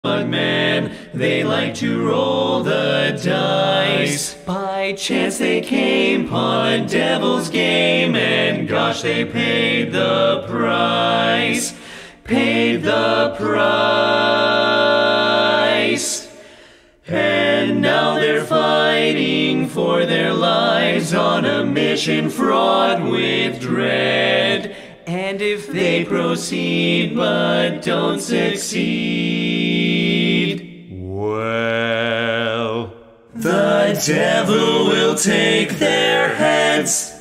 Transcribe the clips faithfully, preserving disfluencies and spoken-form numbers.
But men, they like to roll the dice. By chance they came upon a devil's game, and gosh, they paid the price. Paid the price. And now they're fighting for their lives on a mission fraught with dread. And if they proceed but don't succeed, well, the devil will take their heads.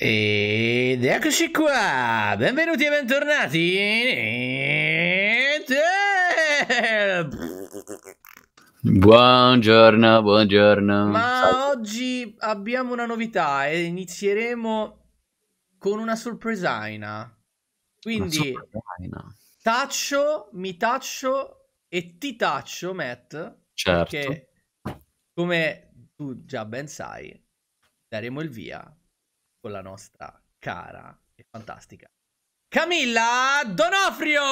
Ed eccoci qua, benvenuti e bentornati. Buongiorno, buongiorno. Ma Salve. oggi abbiamo una novità e inizieremo con una sorpresaina. Quindi Una sorpresaina. taccio, mi taccio e ti taccio, Matt, Certo. perché come tu già ben sai, daremo il via con la nostra cara e fantastica Camilla Donofrio!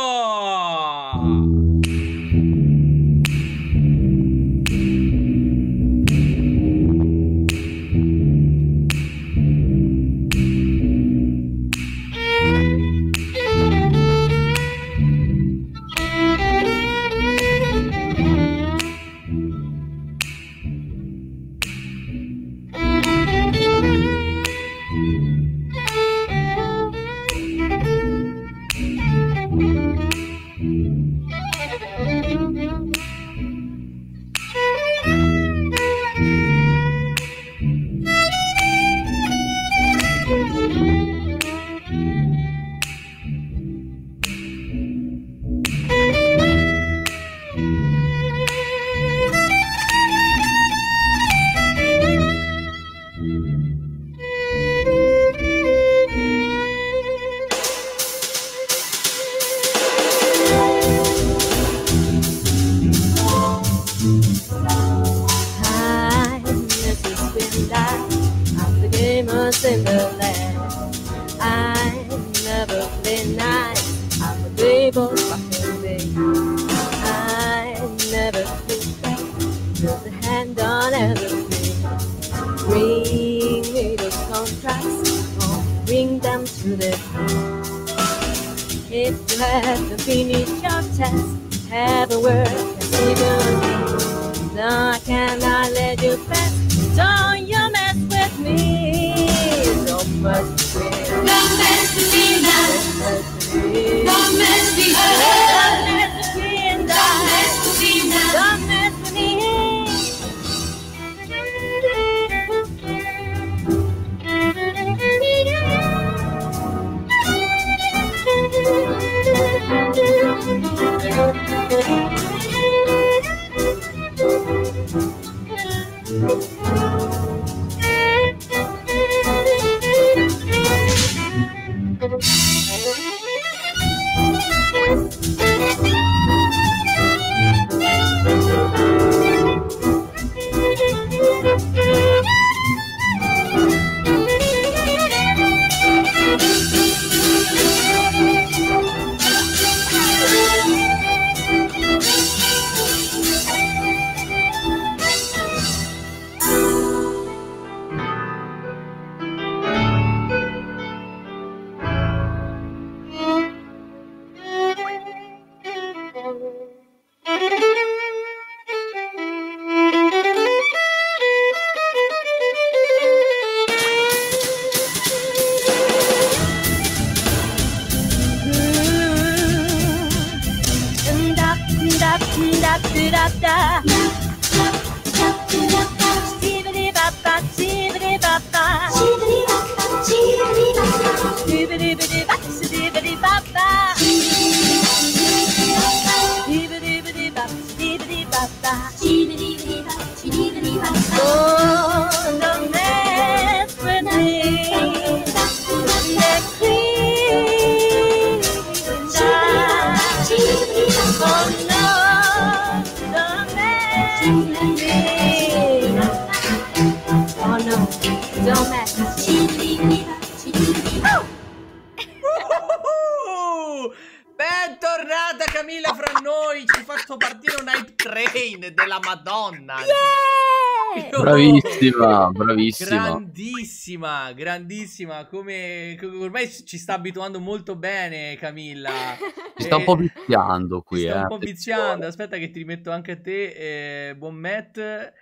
In the land, I never play nice. I'm a label fucking day. I never think back. There's a hand on everything. Bring me those contracts, or bring them to the king. If you haven't finished your test, have a word and see the no, I cannot let you pass. Don't you mess with me. Don't mess with me. Don't mess with me now. Don't mess with me. Don't mess with me. Don't mess with me now. Don't mess with me. Bentornata Camilla fra noi, ci hai fatto partire un hype train della Madonna. Yeah! Bravissima, bravissima. Grandissima, grandissima, come, come ormai ci sta abituando molto bene Camilla. Ci sta un po' viziando qui, Ci sta eh. un po' viziando, aspetta che ti rimetto anche a te, eh, buon Matt.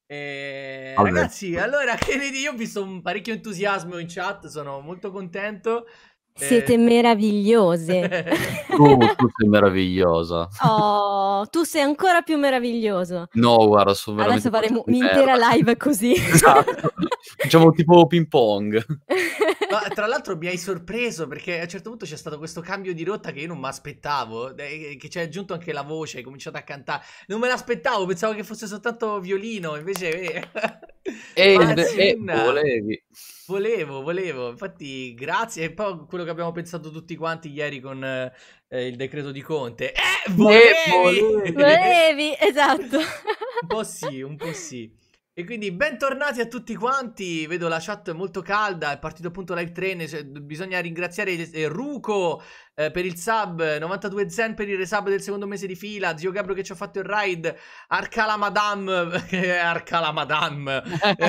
Eh, ragazzi, allora che ne dico, io ho visto un parecchio entusiasmo in chat, sono molto contento. Siete Eh... meravigliose. Tu, tu sei meravigliosa. Oh, tu sei ancora più meraviglioso. No, guarda, sono veramente... Adesso faremo un'intera live così. Esatto. Facciamo tipo ping pong. Ma Ma tra l'altro mi hai sorpreso perché a un certo punto c'è stato questo cambio di rotta che io non mi aspettavo, eh, che ci è aggiunto anche la voce, hai cominciato a cantare. Non me l'aspettavo, pensavo che fosse soltanto violino, invece eh, E, e Pazzina. volevi. Volevo, volevo, infatti grazie. E poi quello che abbiamo pensato tutti quanti ieri con eh, il decreto di Conte. Eh, volevi! volevi! Volevi, esatto. Un po' sì, un po' sì. E quindi bentornati a tutti quanti, vedo la chat molto calda, è partito appunto Live Train, cioè, bisogna ringraziare eh, Ruco eh, per il sub, novantadue Zen per il resub del secondo mese di fila, Zio Gabro che ci ha fatto il ride, Arcala Madame, Arcala Madame,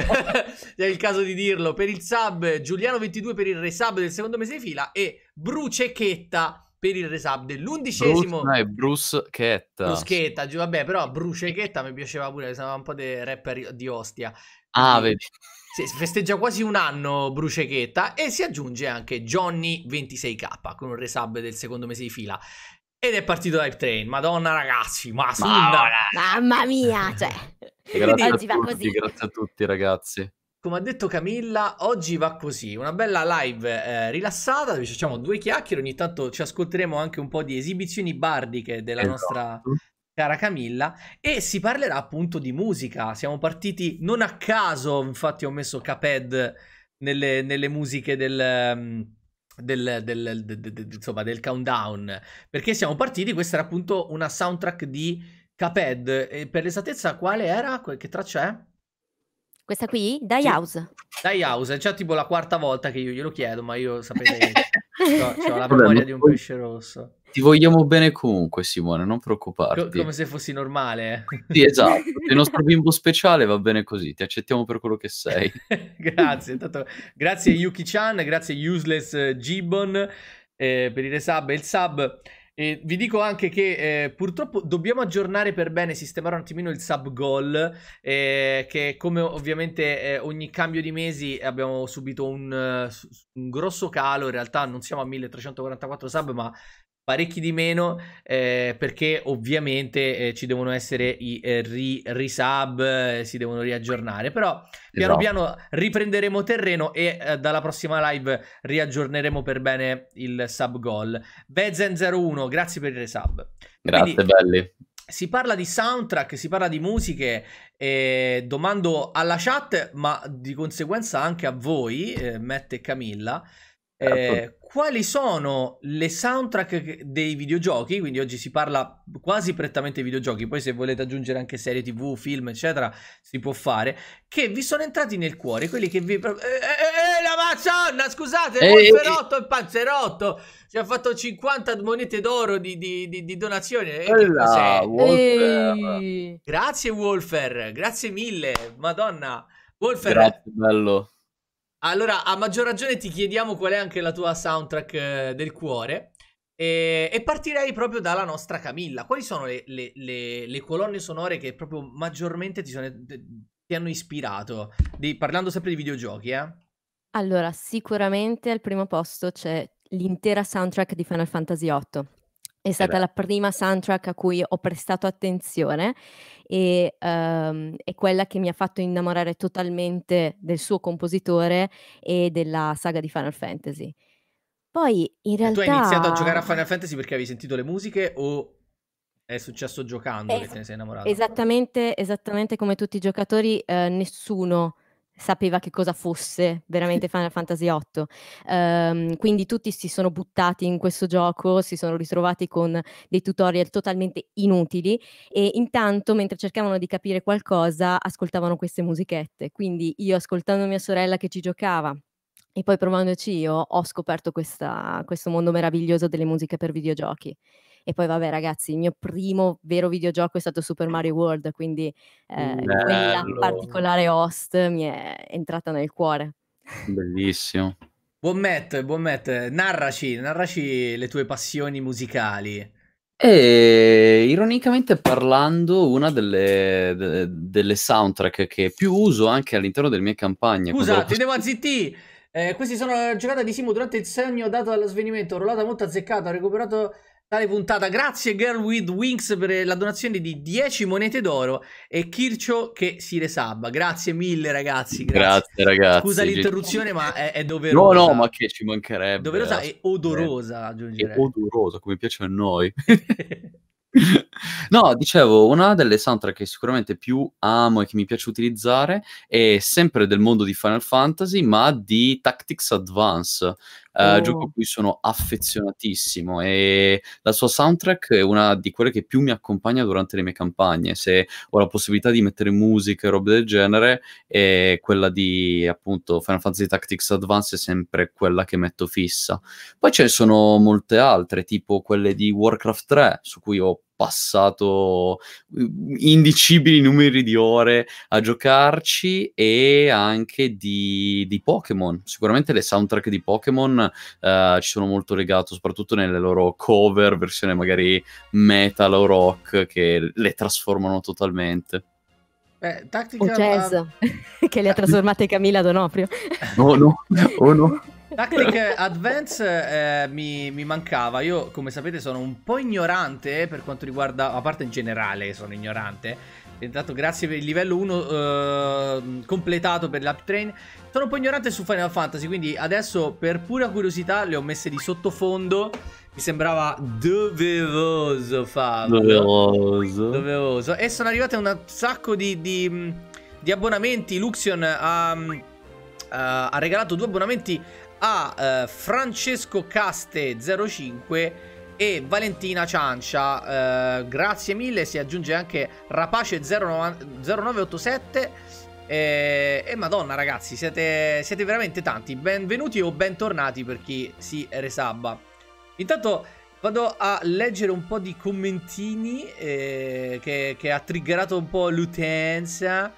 è il caso di dirlo, per il sub, Giuliano ventidue per il resub del secondo mese di fila e Brucechetta per il resub dell'undicesimo. Bruce, no, è Bruce Chetta. Bruschetta, giù, vabbè, però Brucechetta mi piaceva pure, sembrava un po' dei rapper di Ostia. Ah, Quindi, vedi. sì, si festeggia quasi un anno Brucechetta e si aggiunge anche Johnny ventisei K con un resub del secondo mese di fila. Ed è partito Live Train, madonna ragazzi, ma sunna. Mamma mia, cioè. Grazie a Oggi va tutti, così. grazie a tutti ragazzi. Come ha detto Camilla, oggi va così, una bella live eh, rilassata dove ci facciamo due chiacchiere, ogni tanto ci ascolteremo anche un po' di esibizioni bardiche della Esatto. nostra cara Camilla e si parlerà appunto di musica. Siamo partiti non a caso, infatti ho messo Cuphead nelle, nelle musiche del... Um, Del, del, del, del, insomma, del countdown, perché siamo partiti, questa era appunto una soundtrack di Cuphead e per l'esattezza quale era? Che traccia è? Questa qui? Die Sì. House. Die House, è già tipo la quarta volta che io glielo chiedo, ma io sapete che c'ho, c'ho la Vabbè, memoria ma di un poi- pesce rosso. Ti vogliamo bene comunque, Simone, non preoccuparti. Co- come se fossi normale. Sì, esatto. Il nostro bimbo speciale va bene così, ti accettiamo per quello che sei. Grazie, intanto, grazie Yuki-chan, grazie Useless Gibbon eh, per il resub e il sub. E vi dico anche che eh, purtroppo dobbiamo aggiornare per bene, sistemare un attimino il sub goal, eh, che come ovviamente eh, ogni cambio di mesi abbiamo subito un, uh, un grosso calo, in realtà non siamo a milletrecentoquarantaquattro sub ma parecchi di meno, eh, perché ovviamente eh, ci devono essere i eh, ri- risub, eh, si devono riaggiornare, però piano Esatto. piano riprenderemo terreno e eh, dalla prossima live riaggiorneremo per bene il sub goal. Bezen zero uno, grazie per il resub. Grazie, Quindi, belli. si parla di soundtrack, si parla di musiche, eh, domando alla chat, ma di conseguenza anche a voi, eh, Matt e Camilla, eh, Certo. quali sono le soundtrack dei videogiochi? Quindi oggi si parla quasi prettamente di videogiochi, poi se volete aggiungere anche serie tv, film, eccetera, si può fare, che vi sono entrati nel cuore, quelli che vi... Eh, eh, eh, la Madonna, scusate, Ehi, Wolferotto, il panzerotto, ci ha fatto cinquanta monete d'oro di, di, di, di donazione. E che Quella, cos'è? Wolfer. Ehi. Grazie Wolfer, grazie mille, Madonna. Wolfer, Grazie, bello. allora a maggior ragione ti chiediamo qual è anche la tua soundtrack eh, del cuore e, e partirei proprio dalla nostra Camilla. Quali sono le, le, le, le colonne sonore che proprio maggiormente ti, sono, ti hanno ispirato? Di, parlando sempre di videogiochi, eh? Allora, sicuramente al primo posto c'è l'intera soundtrack di Final Fantasy otto. È stata beh. la prima soundtrack a cui ho prestato attenzione e ehm, è quella che mi ha fatto innamorare totalmente del suo compositore e della saga di Final Fantasy. Poi in E tu hai iniziato a giocare a realtà Final Fantasy perché avevi sentito le musiche o è successo giocando che Es- te ne sei innamorato? esattamente, esattamente come tutti i giocatori, eh, nessuno sapeva che cosa fosse veramente Final Fantasy otto. Ehm, quindi tutti si sono buttati in questo gioco, si sono ritrovati con dei tutorial totalmente inutili e intanto, mentre cercavano di capire qualcosa, ascoltavano queste musichette. Quindi io, ascoltando mia sorella che ci giocava e poi provandoci io, ho scoperto questa- questo mondo meraviglioso delle musiche per videogiochi. E poi vabbè ragazzi, il mio primo vero videogioco è stato Super Mario World, quindi eh, quella Bello. particolare host mi è entrata nel cuore. Bellissimo. Buon Matt, buon Matt, narraci, narraci le tue passioni musicali. E ironicamente parlando, una delle, de- delle soundtrack che più uso anche all'interno delle mie campagne. quando Scusa, lo ti devo posso- azzittì. Eh, questi sono la giocata di Simo durante il segno dato dallo svenimento. Rollata molto azzeccata. Ho recuperato Tale puntata, grazie Girl with Wings per la donazione di dieci monete d'oro e Kircio che si resabba. Grazie mille ragazzi, grazie, Grazie, ragazzi. Scusa l'interruzione, ma è, è doverosa. No, no, ma che ci mancherebbe. Doverosa e odorosa, È aggiungerei. odorosa, come piace a noi. No, dicevo, una delle soundtrack che sicuramente più amo e che mi piace utilizzare è sempre del mondo di Final Fantasy, ma di Tactics Advance, eh, Oh. gioco a cui sono affezionatissimo, e la sua soundtrack è una di quelle che più mi accompagna durante le mie campagne. Se ho la possibilità di mettere musica e robe del genere, è quella di appunto Final Fantasy Tactics Advance è sempre quella che metto fissa. Poi ce ne sono molte altre, tipo quelle di Warcraft tre, su cui ho passato indicibili numeri di ore a giocarci, e anche di, di Pokémon. Sicuramente le soundtrack di Pokémon eh, ci sono molto legato, soprattutto nelle loro cover, versione magari metal o rock, che le trasformano totalmente. Eh, O Tactical, jazz, che le ha trasformate Camilla Donofrio. No, no, oh no. Tactic Advance eh, mi, mi mancava. Io, come sapete, sono un po' ignorante per quanto riguarda, a parte in generale sono ignorante. Intanto grazie per il livello uno eh, completato per l'Uptrain. Sono un po' ignorante su Final Fantasy, quindi adesso per pura curiosità le ho messe di sottofondo. Mi sembrava doveroso farlo. Doveroso. Doveroso. E sono arrivate un sacco di, di, di abbonamenti. Luxion ha, ha, ha regalato due abbonamenti a uh, Francesco Caste zero cinque e Valentina Ciancia. Uh, grazie mille. Si aggiunge anche Rapace zero nove otto sette. E, e madonna ragazzi, siete, siete veramente tanti. Benvenuti o bentornati per chi si resabba. Intanto vado a leggere un po' di commentini eh, che, che ha triggerato un po' l'utenza.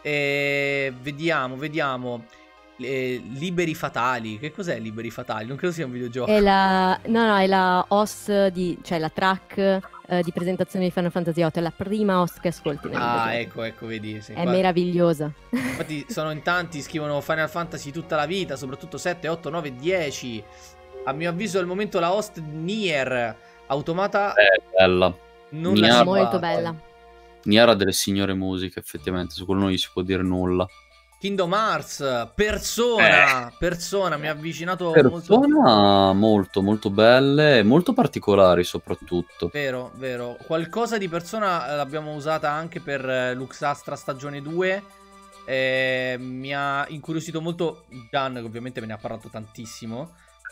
E vediamo, vediamo. Eh, Liberi Fatali. Che cos'è Liberi Fatali? Non credo sia un videogioco. È la, no, no, è la host di, cioè la track eh, di presentazione di Final Fantasy otto. È la prima host che ascolti nel Ah, videogioco. ecco, ecco, vedi. Sì, È qua- meravigliosa. Infatti sono in tanti, scrivono Final Fantasy tutta la vita, soprattutto sette, otto, nove, dieci. A mio avviso al momento la host Nier Automata È bella. non Nier- la si Molto batte. bella. Nier ha delle signore musiche, effettivamente, su quello non gli si può dire nulla. Kingdom Hearts, Persona, Persona, mi ha avvicinato molto. Persona molto, molto belle, molto particolari soprattutto. Vero, vero. Qualcosa di Persona eh, l'abbiamo usata anche per eh, Lux Astra stagione due. Eh, mi ha incuriosito molto Gian, che ovviamente me ne ha parlato tantissimo.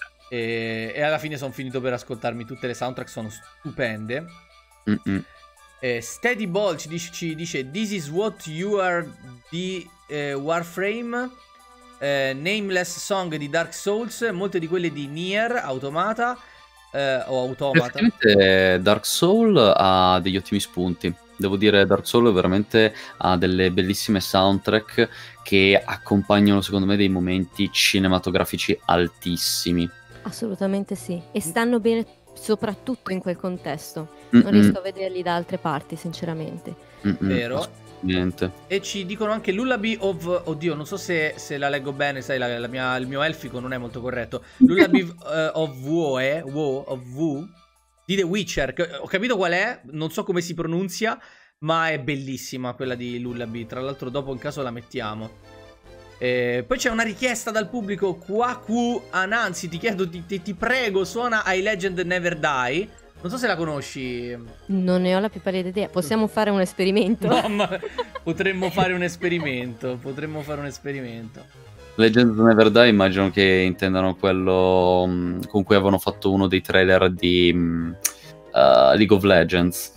E, e alla fine sono finito per ascoltarmi tutte le soundtrack, sono stupende. Mm-mm. Eh, Steady Ball ci dice, ci dice This is what you are di eh, Warframe. eh, Nameless Song di Dark Souls. Molte di quelle di Nier Automata eh, o Automata. Effettivamente Dark Soul ha degli ottimi spunti. Devo dire, Dark Soul veramente ha delle bellissime soundtrack che accompagnano, secondo me, dei momenti cinematografici altissimi. Assolutamente sì. E stanno bene soprattutto in quel contesto. Non Mm-mm, riesco a vederli da altre parti, sinceramente. mm-mm, Vero. Niente. E ci dicono anche Lullaby of... Oddio, non so se, se la leggo bene, sai, la, la mia, il mio elfico non è molto corretto. Lullaby eh, of Woe, Woe, of Wu, di The Witcher. Che, ho capito qual è, non so come si pronuncia, ma è bellissima quella di Lullaby. Tra l'altro dopo in caso la mettiamo. Eh, poi c'è una richiesta dal pubblico. Kwaku Anansi, ti chiedo, ti, ti, ti prego, suona I Legend Never Die. Non so se la conosci. Non ne ho la più pallida idea. Possiamo fare un esperimento? No, ma potremmo fare un esperimento. Potremmo fare un esperimento. Legend of Never Die immagino che intendano quello mh, con cui avevano fatto uno dei trailer di mh, uh, League of Legends.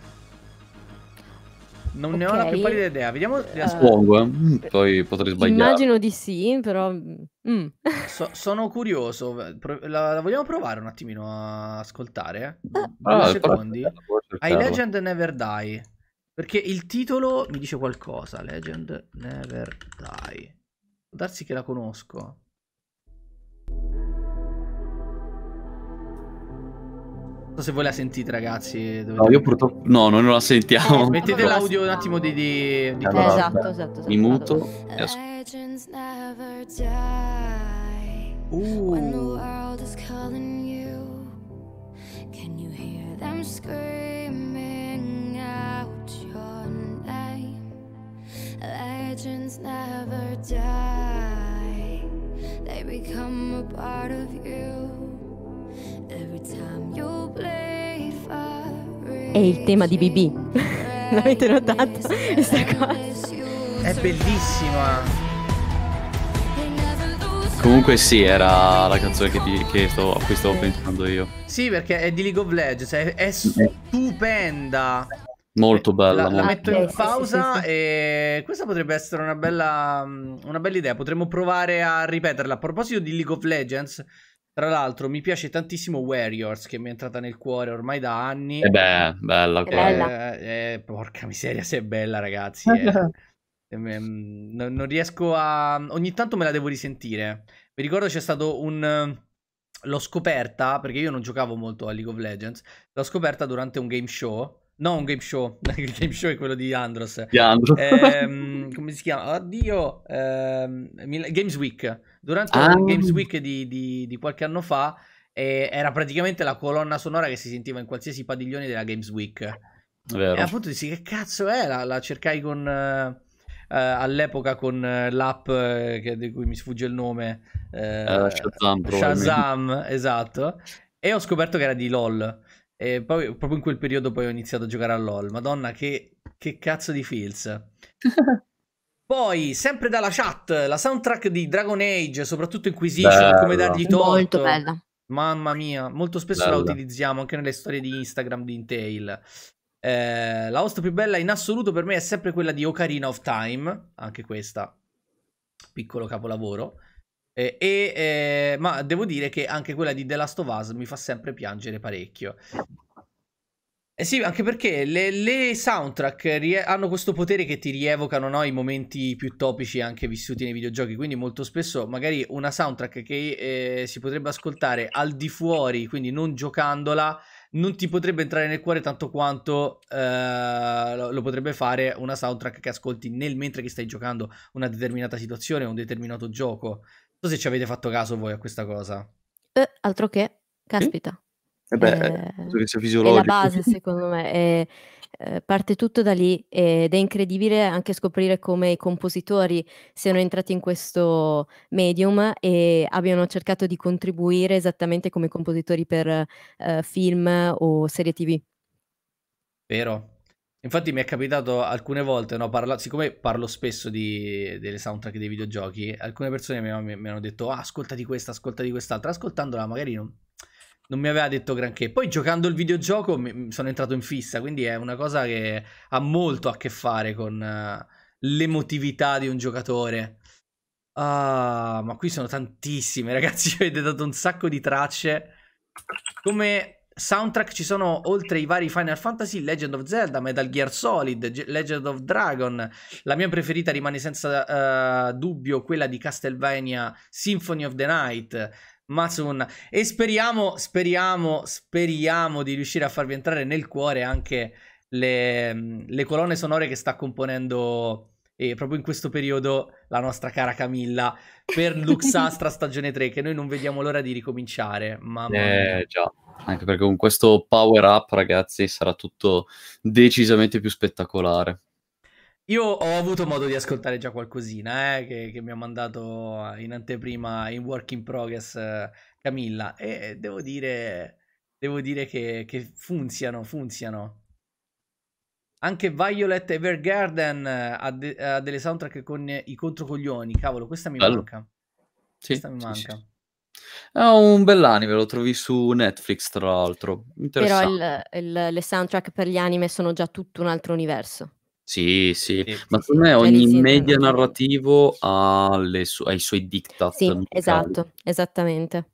Non ne ho la Ok. più pallida idea. Vediamo. Eh, Suppongo, eh. Mm, poi potrei sbagliare. Immagino di sì, però... mm. So- sono curioso. Pro- La, la vogliamo provare un attimino a ascoltare? Due Ah, secondi. però- può I cercarlo. Legend Never Die. Perché il titolo mi dice qualcosa. Legend Never Die. Può darsi che la conosco. Non so se voi la sentite, ragazzi. dovete- No, io purtroppo... No, non la sentiamo. Eh, Mettete Allora, l'audio un attimo di... di, di- Allora, esatto, aspetta. esatto, esatto. Mi muto. vado. e as- Legends never die. When the Uh. world is calling you, can you hear I'm screaming out your name. Legends never die, they become a part of you. Every time you play for È il tema di B B. L'avete notato questa cosa? È bellissima. Comunque sì, era la canzone che, ti- che sto- a cui stavo pensando io. Sì, perché è di League of Legends, è, è stupenda. Molto bella. La, la molto metto bella. in Sì, sì, sì, pausa sì. e questa potrebbe essere una bella, una bella idea. Potremmo provare a ripeterla. A proposito di League of Legends, tra l'altro, mi piace tantissimo Warriors, che mi è entrata nel cuore ormai da anni. E beh, bella È quella. bella. Eh, eh, porca miseria, se è bella, ragazzi. eh. Ehm, non, non riesco a... Ogni tanto me la devo risentire. Mi ricordo c'è stato un... L'ho scoperta, perché io non giocavo molto a League of Legends. L'ho scoperta durante un game show. No, un game show. Il game show è quello di Andros. Di Andro. Ehm, come si chiama? Oddio. ehm, Mil- Games Week. Durante Ah. il Games Week di, di- di qualche anno fa, eh, era praticamente la colonna sonora che si sentiva in qualsiasi padiglione della Games Week. E Vero. appunto dissi, che cazzo è? La, la cercai con... eh, eh, all'epoca con eh, l'app eh, che- di cui mi sfugge il nome. eh, Eh, Shazam, probabilmente. Shazam, esatto. E ho scoperto che era di LOL. E poi proprio in quel periodo poi ho iniziato a giocare a LOL. Madonna, che, che cazzo di feels. Poi, sempre dalla chat, la soundtrack di Dragon Age, soprattutto Inquisition, Bella. come dargli torto. Molto bella. Mamma mia, molto spesso la Bella. utilizziamo anche nelle storie di Instagram di Intel. Eh, la host più bella in assoluto per me è sempre quella di Ocarina of Time, anche questa, piccolo capolavoro. Eh, e, eh, ma devo dire che anche quella di The Last of Us mi fa sempre piangere parecchio. Eh sì, anche perché le, le soundtrack rie- hanno questo potere che ti rievocano, no, i momenti più topici anche vissuti nei videogiochi. Quindi molto spesso magari una soundtrack che eh, si potrebbe ascoltare al di fuori, quindi non giocandola, non ti potrebbe entrare nel cuore tanto quanto eh, lo, lo potrebbe fare una soundtrack che ascolti nel mentre che stai giocando una determinata situazione o un determinato gioco. Non so se ci avete fatto caso voi a questa cosa. Eh, altro che, caspita. E beh, Eh, penso che sia È la fisiologico. base, secondo me. e, eh, parte tutto da lì ed è incredibile anche scoprire come i compositori siano entrati in questo medium e abbiano cercato di contribuire esattamente come compositori per eh, film o serie T V. Vero? Infatti mi è capitato alcune volte, no, parla- siccome parlo spesso di- delle soundtrack dei videogiochi, alcune persone mi, mi- mi hanno detto, ah, ascoltati questa, ascoltati quest'altra. Ascoltandola magari non, non mi aveva detto granché. Poi giocando il videogioco mi, mi sono entrato in fissa, quindi è una cosa che ha molto a che fare con eh, l'emotività di un giocatore. Ah, ma qui sono tantissime, ragazzi, ci avete dato un sacco di tracce. Come soundtrack ci sono, oltre i vari Final Fantasy, Legend of Zelda, Metal Gear Solid, Ge- Legend of Dragon. La mia preferita rimane senza eh, dubbio quella di Castlevania Symphony of the Night, Matsun. E speriamo, speriamo, speriamo di riuscire a farvi entrare nel cuore anche le, le colonne sonore che sta componendo e proprio in questo periodo la nostra cara Camilla per Luxastra stagione tre, che noi non vediamo l'ora di ricominciare. Mamma mia. Eh, già. Anche perché con questo power up, ragazzi, sarà tutto decisamente più spettacolare. Io ho avuto modo di ascoltare già qualcosina, eh, che, che mi ha mandato in anteprima in work in progress eh, Camilla, e devo dire, devo dire che, che funzionano, funzionano. Anche Violet Evergarden eh, ha, de- ha delle soundtrack con i controcoglioni, cavolo, questa mi Bello. manca. Sì, Questa mi sì, manca. sì. È un bell'anime, lo trovi su Netflix, tra l'altro. Però Interessante. il- il- le soundtrack per gli anime sono già tutto un altro universo. Sì, sì, Sì. ma Sì, secondo me sì, già ogni lì si entra in media un altro- narrativo ha, le su- ha i suoi diktat Sì, musicali. esatto, esattamente.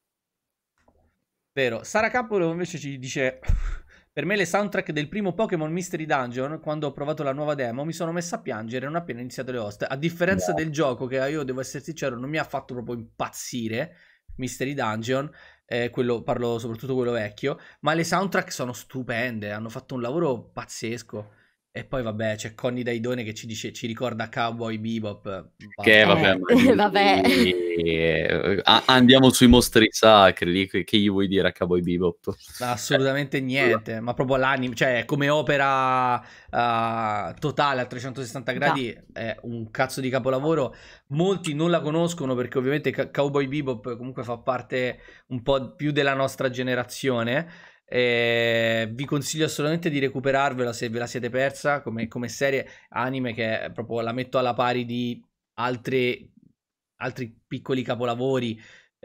Vero. Sara Cappolo invece ci dice: per me le soundtrack del primo Pokémon Mystery Dungeon, quando ho provato la nuova demo, mi sono messa a piangere non appena iniziato le host. A differenza No. del gioco, che io devo essere sincero, non mi ha fatto proprio impazzire Mystery Dungeon, eh, quello, parlo soprattutto quello vecchio, ma le soundtrack sono stupende, hanno fatto un lavoro pazzesco. E poi vabbè, c'è Conny Daidone che ci dice, ci ricorda Cowboy Bebop. Che Basta. vabbè, ma lì- vabbè. eh, a- andiamo sui mostri sacri, lì, che che gli vuoi dire a Cowboy Bebop? Assolutamente niente, ma proprio l'anime, cioè come opera uh, totale a trecentosessanta gradi è un cazzo di capolavoro. Molti non la conoscono perché ovviamente Ca- Cowboy Bebop comunque fa parte un po' più della nostra generazione. E vi consiglio assolutamente di recuperarvela se ve la siete persa come, come serie anime, che è proprio la metto alla pari di altre, altri piccoli capolavori.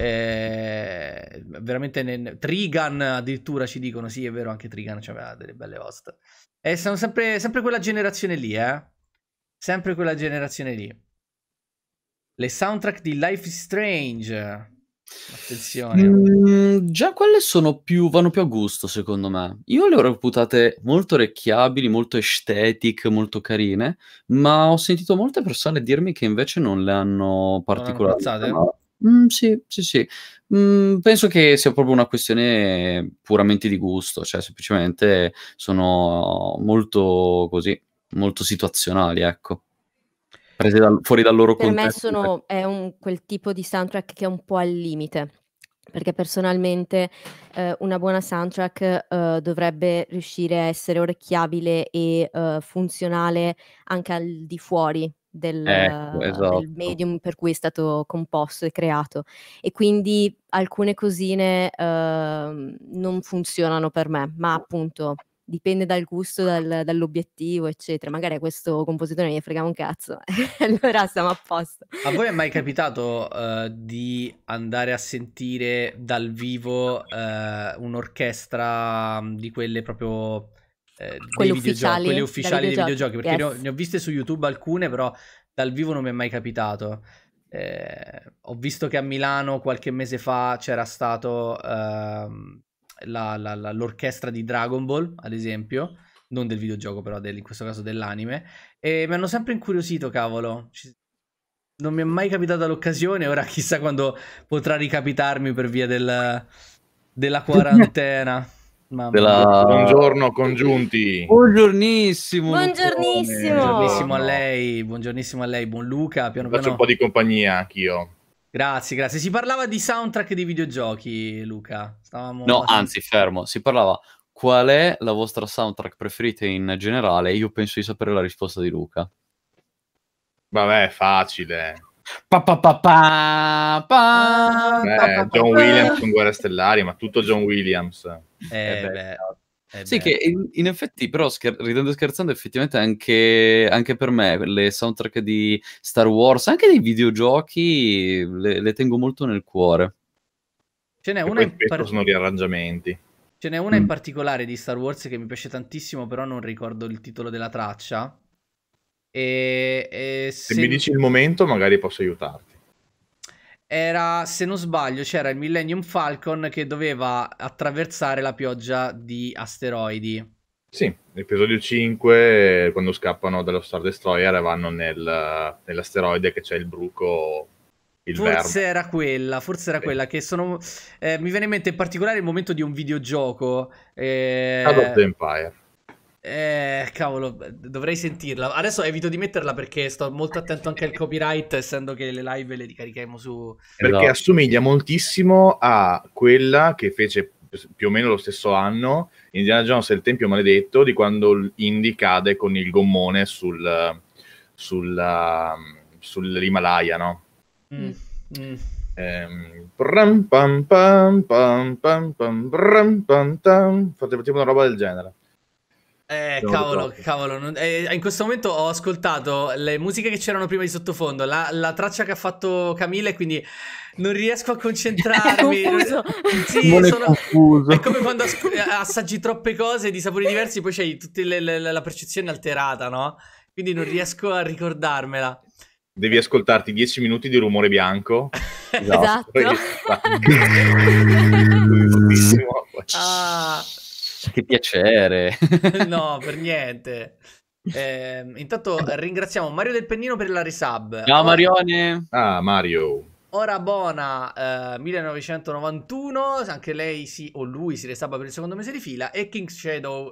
Eh, veramente ne- Trigun addirittura ci dicono, sì è vero, anche Trigun c'aveva delle belle host, e sono sempre, sempre quella generazione lì, eh sempre quella generazione lì. Le soundtrack di Life is Strange, attenzione. Mm, già quelle sono più, vanno più a gusto, secondo me. Io le ho reputate molto orecchiabili, molto aesthetic, molto carine, ma ho sentito molte persone dirmi che invece non le hanno particolarmente apprezzate? amate. Mm, sì, sì, sì. Mm, penso che sia proprio una questione puramente di gusto, cioè semplicemente sono molto così, molto situazionali, ecco. Prese dal- fuori dal loro Per me contesto. sono, è un, quel tipo di soundtrack che è un po' al limite, perché personalmente eh, una buona soundtrack eh, dovrebbe riuscire a essere orecchiabile e eh, funzionale anche al di fuori del, Ecco, del esatto. medium per cui è stato composto e creato. E quindi alcune cosine ehm, non funzionano per me, ma appunto dipende dal gusto, dal- dall'obiettivo, eccetera. Magari a questo compositore ne frega un cazzo, allora siamo a posto. A voi è mai capitato eh, di andare a sentire dal vivo eh, un'orchestra mm, di quelle proprio eh, dei Quelle videogiochi, ufficiali quelle da ufficiali dei videogiochi, videogiochi? Perché ne ho, yes. ne ho viste su YouTube alcune, però dal vivo non mi è mai capitato. Eh, ho visto che a Milano qualche mese fa c'era stato ehm, la- la- la- l'orchestra di Dragon Ball, ad esempio, non del videogioco, però del- in questo caso dell'anime, e mi hanno sempre incuriosito, cavolo. Ci- non mi è mai capitata l'occasione, ora chissà quando potrà ricapitarmi per via del- della quarantena. Mamma mia. Della- Buongiorno congiunti. Buongiornissimo. Buongiornissimo. Buongiornissimo a No. lei, buongiornissimo a lei, buon Luca, piano Faccio piano. un po' di compagnia anch'io. Grazie, grazie. Si parlava di soundtrack di videogiochi, Luca. Stavamo No, anzi, fermo. Si parlava qual è la vostra soundtrack preferita in generale. Io penso di sapere la risposta di Luca. Vabbè, è facile. Pa, pa, pa, pa, pa, Beh, pa, pa, pa, John pa. Williams con Guerre Stellari, ma tutto John Williams. Eh, Eh beh, beh, eh Sì, beh. che in, in effetti, però, scher- ridendo e scherzando, effettivamente anche, anche per me le soundtrack di Star Wars, anche dei videogiochi, le, le tengo molto nel cuore. Ce n'è E una poi in spesso par- sono riarrangiamenti. ce n'è una in Mm. particolare di Star Wars che mi piace tantissimo, però non ricordo il titolo della traccia. E, e Se se mi dici il momento, magari posso aiutarti. era, se non sbaglio, c'era il Millennium Falcon che doveva attraversare la pioggia di asteroidi. Sì, l'episodio cinque, quando scappano dallo Star Destroyer e vanno nel, nell'asteroide che c'è il bruco, il Forse verme. era quella, forse era Sì. quella che sono... eh, mi viene in mente in particolare il momento di un videogioco. eh, Shadow of the Empire. Eh, cavolo, dovrei sentirla. Adesso evito di metterla perché sto molto attento anche al copyright, essendo che le live le ricarichiamo su... Perché Esatto. assomiglia moltissimo a quella che fece più o meno lo stesso anno Indiana Jones e il Tempio Maledetto, di quando Indy cade con il gommone sul, sul, sull'Himalaya, no? Mm, mm. Ehm, bram pam pam pam pam pam bram pam tam. Fate tipo una roba del genere. Eh, Non cavolo, ricordo. cavolo. non- eh, in questo momento ho ascoltato le musiche che c'erano prima di sottofondo, la, la traccia che ha fatto Camille, quindi non riesco a concentrarmi. È confuso. Sì, Simone è sono- confuso. È come quando as- assaggi troppe cose di sapori diversi, poi c'hai tutta le- le- la percezione alterata, no? Quindi non riesco a ricordarmela. Devi ascoltarti dieci minuti di rumore bianco. Esatto. Poi- Bellissimo. Ah, Che piacere. no, per niente. Eh, intanto ringraziamo Mario del Pennino per la resub. Ciao Ora- Marione. Ah, Mario. Ora Bona eh, millenovecentonovantuno, anche lei si, o lui si resaba per il secondo mese di fila, e King's Shadow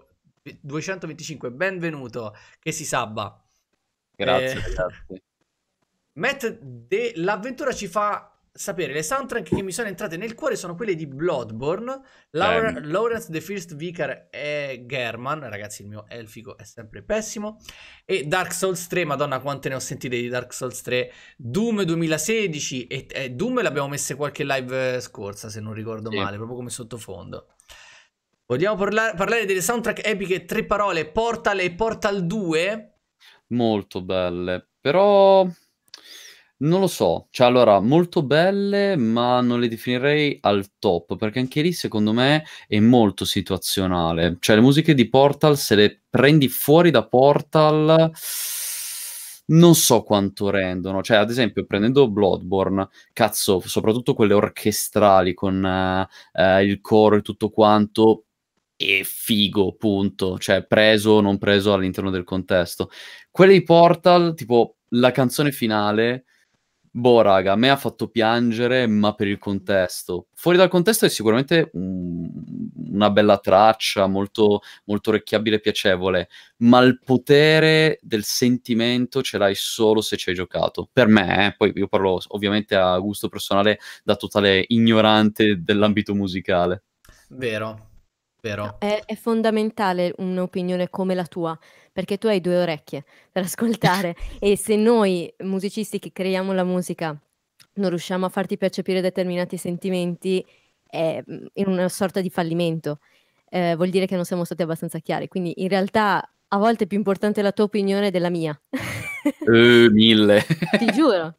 duecentoventicinque, benvenuto, che si sabba. Grazie, Eh, ragazzi. Matt dell'avventura ci fa sapere le soundtrack che mi sono entrate nel cuore sono quelle di Bloodborne, Laura- Bene. Lawrence the First Vicar e German, ragazzi il mio elfico è sempre pessimo, e Dark Souls tre, madonna quante ne ho sentite di Dark Souls tre, Doom duemilasedici e, e Doom l'abbiamo messe qualche live eh, scorsa se non ricordo Sì. male, proprio come sottofondo. Vogliamo parla- parlare delle soundtrack epiche, tre parole, Portal e Portal due? Molto belle, però non lo so, cioè allora molto belle, ma non le definirei al top, perché anche lì secondo me è molto situazionale. Cioè le musiche di Portal, se le prendi fuori da Portal, non so quanto rendono. Cioè, ad esempio, prendendo Bloodborne, cazzo, soprattutto quelle orchestrali con eh, eh, il coro e tutto quanto, è figo, punto. Cioè, preso o non preso all'interno del contesto. Quelle di Portal, tipo la canzone finale, boh, raga, a me ha fatto piangere, ma per il contesto. Fuori dal contesto è sicuramente un- una bella traccia, molto, molto orecchiabile e piacevole, ma il potere del sentimento ce l'hai solo se ci hai giocato. Per me, eh, poi io parlo ovviamente a gusto personale da totale ignorante dell'ambito musicale. Vero, vero. È, è fondamentale un'opinione come la tua, perché tu hai due orecchie per ascoltare e se noi musicisti che creiamo la musica non riusciamo a farti percepire determinati sentimenti, è mm, in una sorta di fallimento. Eh, vuol dire che non siamo stati abbastanza chiari. Quindi in realtà a volte è più importante la tua opinione della mia. Eh, mille. Ti giuro.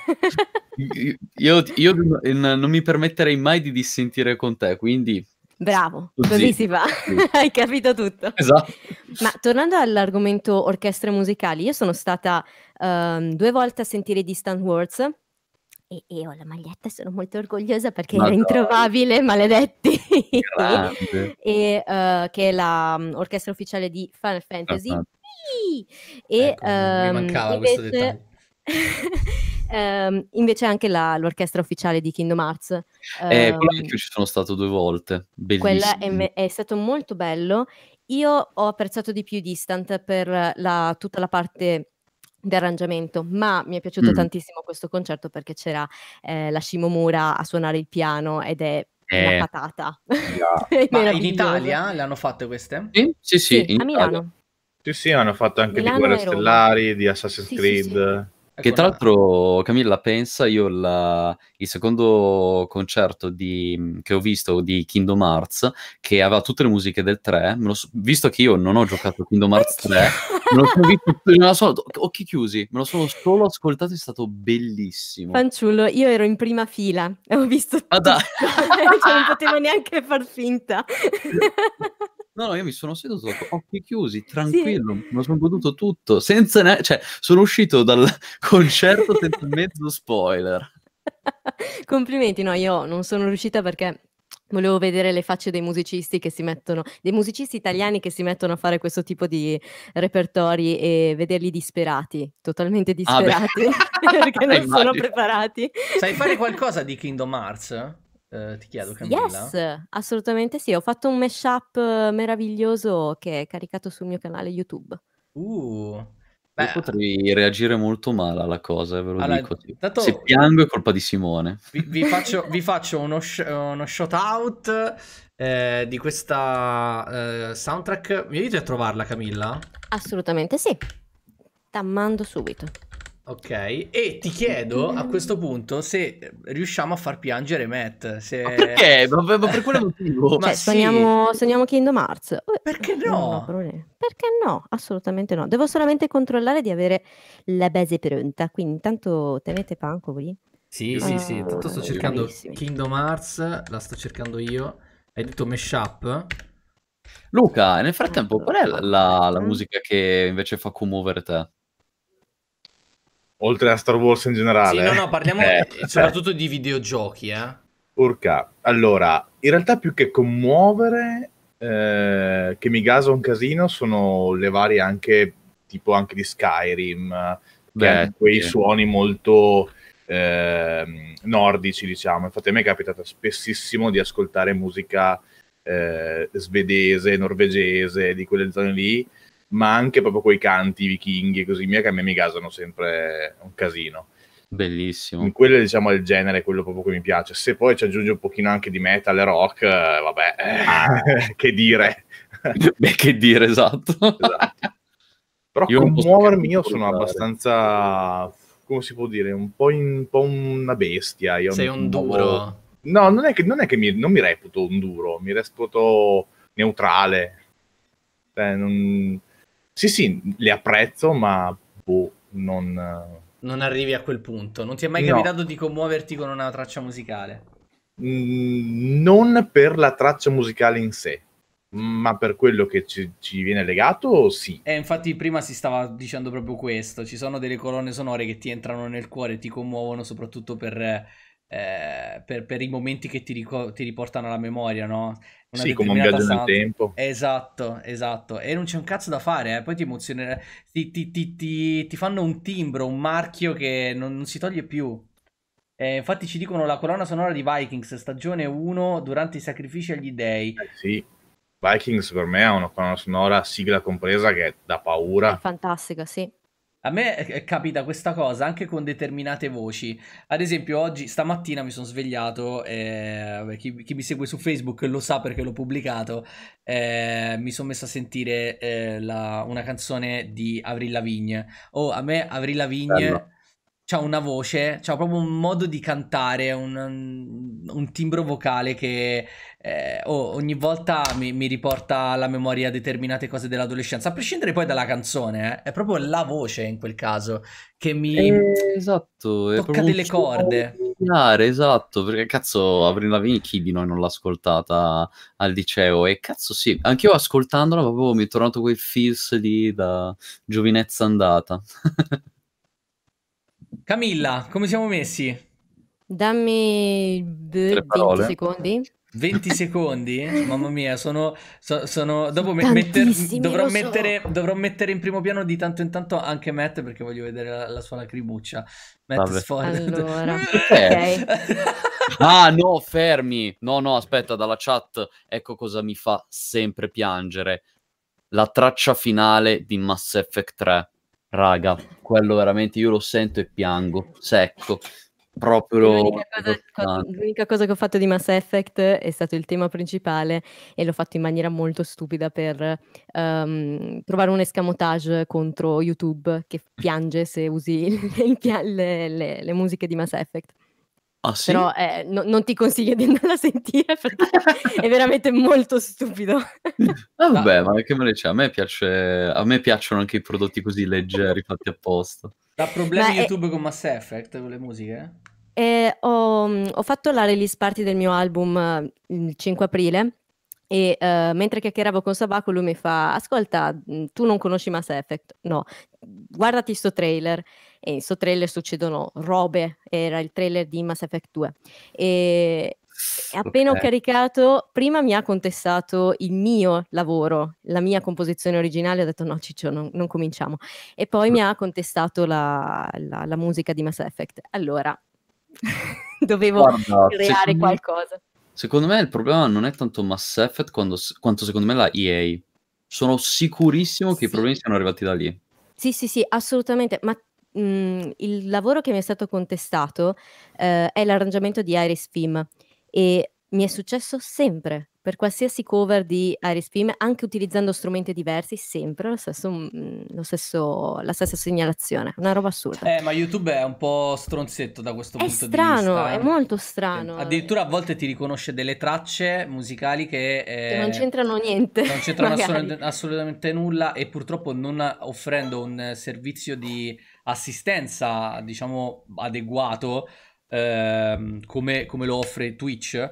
Io, io non non mi permetterei mai di dissentire con te, quindi Bravo, sto così zitto. si fa. Sì. Hai capito tutto. Esatto. Ma tornando all'argomento orchestre musicali, io sono stata ehm, due volte a sentire Distant Words e, e ho la maglietta e sono molto orgogliosa perché Ma era dai. introvabile, maledetti. Grande. E eh, che è la mm, orchestra ufficiale di Final Fantasy. Ah, Sì! E Ecco, mi ehm, mancava questo invece, dettaglio. ehm, invece anche la- l'orchestra ufficiale di Kingdom Hearts. Eh, quello Ehm, anch'io ci sono stato due volte. quella è, Bellissimo. me- è stato molto bello. Io ho apprezzato di più Distant per la- tutta la parte di arrangiamento, ma mi è piaciuto Mm. tantissimo questo concerto perché c'era eh, la Shimomura a suonare il piano ed è una Eh, patata. yeah. È Ma in meravigliosa. Italia le hanno fatte queste? Sì, sì, sì, Sì, in a Italia. Milano. Sì, sì, hanno fatto anche Milano di Guerre e Roma. Stellari, di Assassin's Sì, sì, Creed. sì. Che Ecco, tra no. l'altro, Camilla, pensa, io la- il secondo concerto di- che ho visto di Kingdom Hearts, che aveva tutte le musiche del tre, me lo so- visto che io non ho giocato a Kingdom Hearts tre, me lo sono visto, me lo sono- occhi chiusi, me lo sono solo ascoltato, è stato bellissimo. Fanciullo, io ero in prima fila e ho visto Ah, tutto, dai. cioè non potevo neanche far finta. No, no, io mi sono seduto con occhi chiusi, Sì. tranquillo, me lo sono goduto tutto, senza ne- cioè, sono uscito dal concerto senza mezzo spoiler. Complimenti, no, io non sono riuscita perché volevo vedere le facce dei musicisti che si mettono, dei musicisti italiani che si mettono a fare questo tipo di repertori e vederli disperati, totalmente Ah, beh. disperati, perché non sono Immagino. preparati. Sai fare qualcosa di Kingdom Hearts? Eh, ti chiedo, Camilla. Yes, assolutamente sì. Ho fatto un mashup eh, meraviglioso che è caricato sul mio canale YouTube. Uh, Io beh, potrei reagire molto male alla cosa, ve lo allora, dico. Sì. intanto Se piango è colpa di Simone. vi, vi faccio, vi faccio uno, sh- uno shout out eh, di questa eh, soundtrack. Mi aiuti a trovarla, Camilla? Assolutamente sì. T'ammando subito. Ok, e ti chiedo a questo punto se riusciamo a far piangere Matt. Se... Ma perché? Ma, ma per quale motivo? Ma Cioè, sì. suoniamo, suoniamo Kingdom Hearts. Eh, Perché non no? ho problemi. Perché no? Assolutamente no. Devo solamente controllare di avere la base pronta. Quindi intanto tenete panco voi. Sì, sì, sì. Tanto sto Ah, cercando bravissimi. Kingdom Hearts, la sto cercando io. Hai detto mashup? Luca, nel frattempo, qual è la, la- la Mm. musica che invece fa commuovere te? Oltre a Star Wars in generale. Sì, no, no, parliamo Eh, eh, soprattutto di videogiochi, eh. Urca. Allora, in realtà più che commuovere, eh, che mi gasa un casino, sono le varie anche, tipo anche di Skyrim, che Beh, hanno quei sì. suoni molto ehm, nordici, diciamo. Infatti a me è capitato spessissimo di ascoltare musica eh, svedese, norvegese, di quelle zone lì, ma anche proprio quei canti vichinghi e così via, che a me mi gasano sempre un casino. Bellissimo. In quello, diciamo, è il genere, quello proprio che mi piace. Se poi ci aggiunge un pochino anche di metal e rock, eh, vabbè, eh, che dire. Beh, che dire, esatto. Esatto. Però Io non posso commuovermi, che io sono ricordare. abbastanza, come si può dire, un po', in- un po' una bestia. Io Sei mi un commuovo- duro. No, non è che, non è che mi, non mi reputo un duro, mi reputo neutrale. Cioè, non- Sì, sì, li apprezzo, ma boh, non... Non arrivi a quel punto. Non ti è mai No. capitato di commuoverti con una traccia musicale? Mm, non per la traccia musicale in sé, ma per quello che ci, ci viene legato, sì. E infatti prima si stava dicendo proprio questo. Ci sono delle colonne sonore che ti entrano nel cuore e ti commuovono, soprattutto per, eh, per, per i momenti che ti, rico- ti riportano alla memoria, no? Una Sì, come un determinata viaggio nel sound- tempo. Esatto, esatto. E non c'è un cazzo da fare, eh. Poi ti emozionerà. Ti, ti- ti- ti- ti fanno un timbro, un marchio che non, non si toglie più. Eh, infatti ci dicono la colonna sonora di Vikings, stagione uno, durante i sacrifici agli dei. Eh, sì, Vikings per me è una colonna sonora, sigla compresa, che dà È paura. fantastica, sì. A me eh, capita questa cosa anche con determinate voci. Ad esempio, oggi, stamattina mi sono svegliato. E, vabbè, chi, chi mi segue su Facebook lo sa perché l'ho pubblicato. Eh, mi sono messo a sentire eh, la- una canzone di Avril Lavigne. Oh, a me Avril Lavigne Bella. c'ha una voce, c'ha proprio un modo di cantare, un, un timbro vocale che eh, oh, ogni volta mi, mi riporta alla memoria determinate cose dell'adolescenza, a prescindere poi dalla canzone, eh, è proprio la voce in quel caso che mi Eh, esatto, è tocca proprio un delle suono corde. familiare, esatto, perché cazzo Avril Lavigne chi di noi non l'ha ascoltata al liceo? E cazzo sì, anch'io ascoltandola proprio mi è tornato quel feels lì da giovinezza andata. Camilla, come siamo messi? Dammi beh, Tre venti parole. secondi. venti secondi? Mamma mia, sono, so- sono dopo me- Sono metter- tantissimi, dovrò, lo so. mettere, dovrò mettere in primo piano di tanto in tanto anche Matt perché voglio vedere la, la sua lacrimuccia. Matt Vabbè. sfoglia. Allora, Perché? ok. Ah no, fermi! No, no, aspetta, dalla chat, ecco cosa mi fa sempre piangere. La traccia finale di Mass Effect tre. Raga, quello veramente io lo sento e piango, secco. Proprio L'unica cosa, co- l'unica cosa che ho fatto di Mass Effect è stato il tema principale e l'ho fatto in maniera molto stupida per ehm, trovare un escamotage contro YouTube che piange se usi il pia- le, le- le musiche di Mass Effect. Ah sì? Però eh, no- non ti consiglio di andarla a sentire perché è veramente molto stupido. Ah, vabbè, ma che me ne c'è? A me piace, a me piacciono anche i prodotti così leggeri, fatti apposta. Ha problemi Ma è- YouTube con Mass Effect con le musiche? Eh, ho, ho fatto la release party del mio album eh, il cinque aprile e eh, mentre chiacchieravo con Sabaco lui mi fa: ascolta, mh, tu non conosci Mass Effect? No, guardati sto trailer. E in sto trailer succedono robe, era il trailer di Mass Effect due. E e appena ho Ok. caricato, prima mi ha contestato il mio lavoro, la mia composizione originale, ho detto no Ciccio, non, non cominciamo. E poi mi ha contestato la, la- la musica di Mass Effect. Allora, dovevo Guarda, creare secondo, qualcosa. secondo me il problema non è tanto Mass Effect quando- quanto secondo me la E A. Sono sicurissimo che i Sì. problemi siano arrivati da lì. Sì, sì, sì, assolutamente, ma mh, il lavoro che mi è stato contestato eh, è l'arrangiamento di Iris Film e mi è successo sempre, per qualsiasi cover di Iris Film, anche utilizzando strumenti diversi, sempre lo stesso, mh, lo stesso, la stessa segnalazione, una roba assurda. Eh, ma YouTube è un po' stronzetto da questo È punto di strano, vista. è molto strano. Addirittura a volte ti riconosce delle tracce musicali che, Che non eh, c'entrano niente, non c'entrano magari. assolutamente, assolutamente nulla e purtroppo non offrendo un eh, servizio di assistenza, diciamo, adeguato, ehm, come, come lo offre Twitch.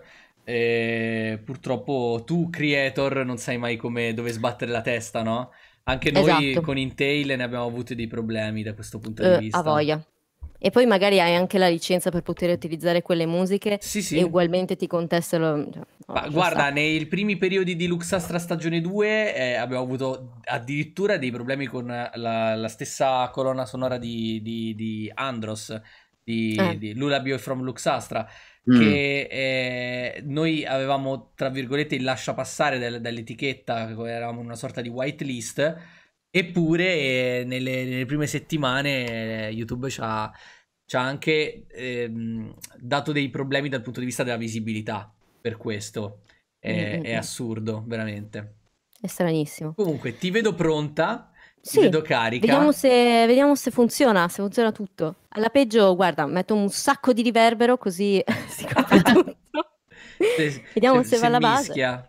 eh, purtroppo tu, creator, non sai mai come, dove sbattere la testa, no? Anche noi Esatto. con Intel ne abbiamo avuti dei problemi da questo punto di Eh, vista. a voglia. E poi magari hai anche la licenza per poter utilizzare quelle musiche Sì, e sì. ugualmente ti contestano. Cioè, no, Ma lascia guarda, stare. nei primi periodi di Luxastra stagione due eh, abbiamo avuto addirittura dei problemi con la, la stessa colonna sonora di, di- di Andros, di, Eh. di Lullaby from Luxastra, Mm. che eh, noi avevamo, tra virgolette, il lascia passare del- dell'etichetta, eravamo in una sorta di whitelist, eppure eh, nelle, nelle prime settimane eh, YouTube ci ha, ci ha anche ehm, dato dei problemi dal punto di vista della visibilità, per questo è, Mm, mm, è mm. assurdo, veramente. È stranissimo. Comunque, ti vedo pronta, ti Sì, vedo carica. vediamo se, vediamo se funziona, se funziona tutto. Alla peggio, guarda, metto un sacco di riverbero così si copre tutto. Se, Vediamo se- se va se alla base. mischia.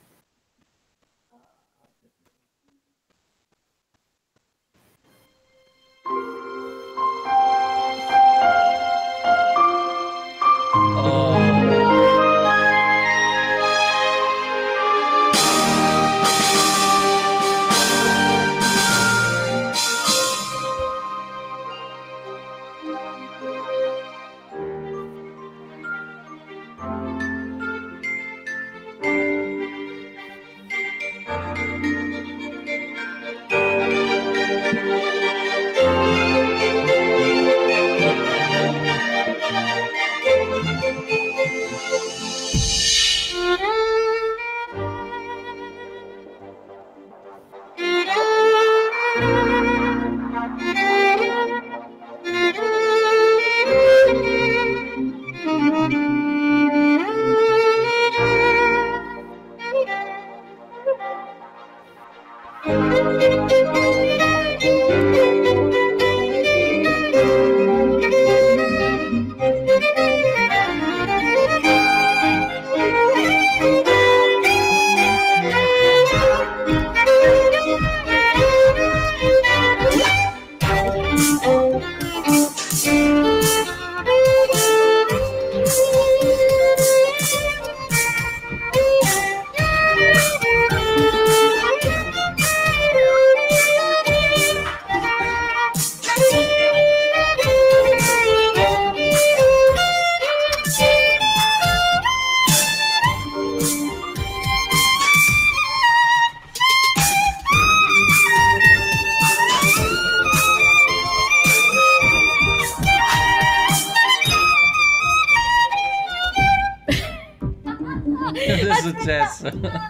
Cos'è successo?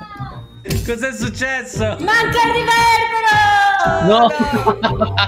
Cos'è successo? Manca il riverbero! No!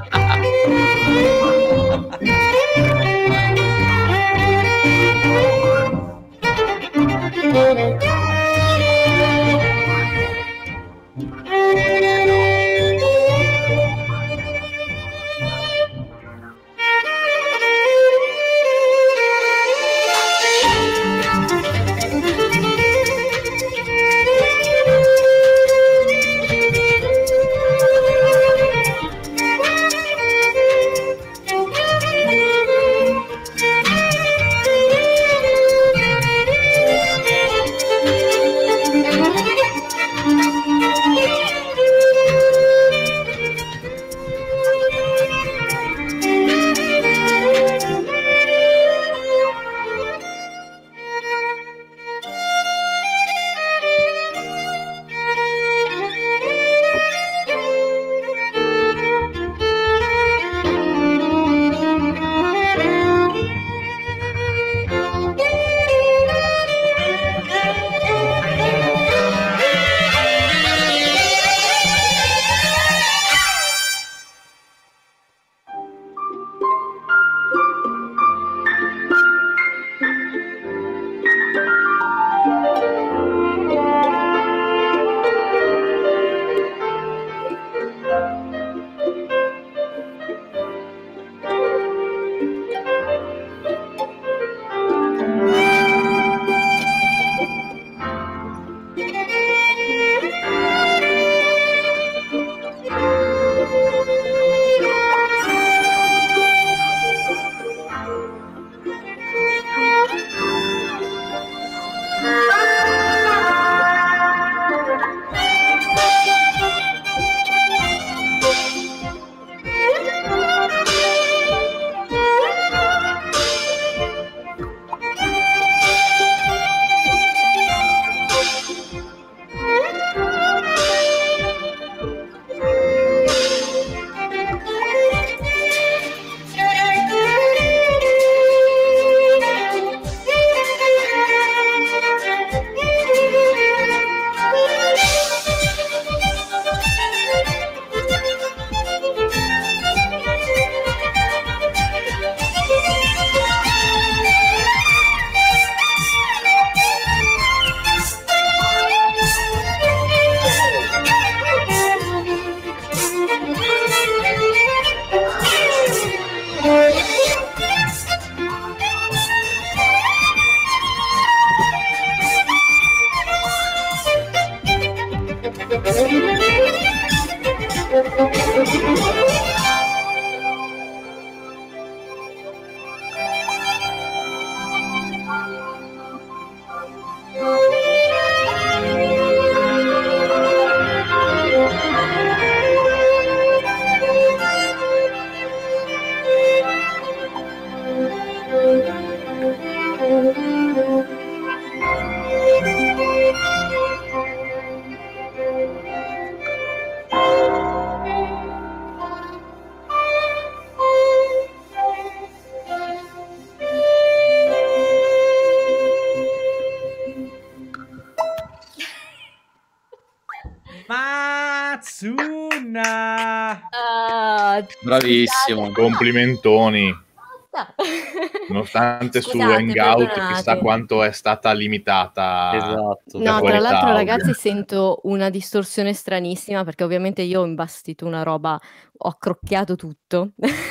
Matsuna! Ah, Bravissimo. scusate. Complimentoni. No. Nonostante su Scusate, Hangout chissà perdonate. quanto è stata limitata. Esatto. La No, tra qualità l'altro audio. ragazzi sento una distorsione stranissima perché ovviamente io ho imbastito una roba, ho accrocchiato tutto.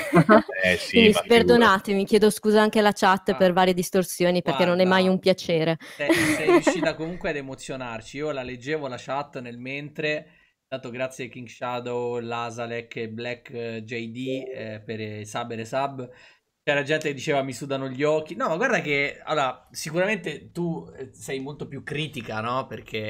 Eh sì, Quindi ma s- perdonatemi, chiedo scusa anche alla chat Ah, per varie distorsioni perché non è mai guarda, un piacere. sei, sei riuscita comunque ad emozionarci. Io la leggevo la chat nel mentre, dato grazie a King Shadow, Lasalek e Black eh, J D eh, per i sub e le sub. C'era gente che diceva mi sudano gli occhi. No, ma guarda che allora, sicuramente tu eh, sei molto più critica, no?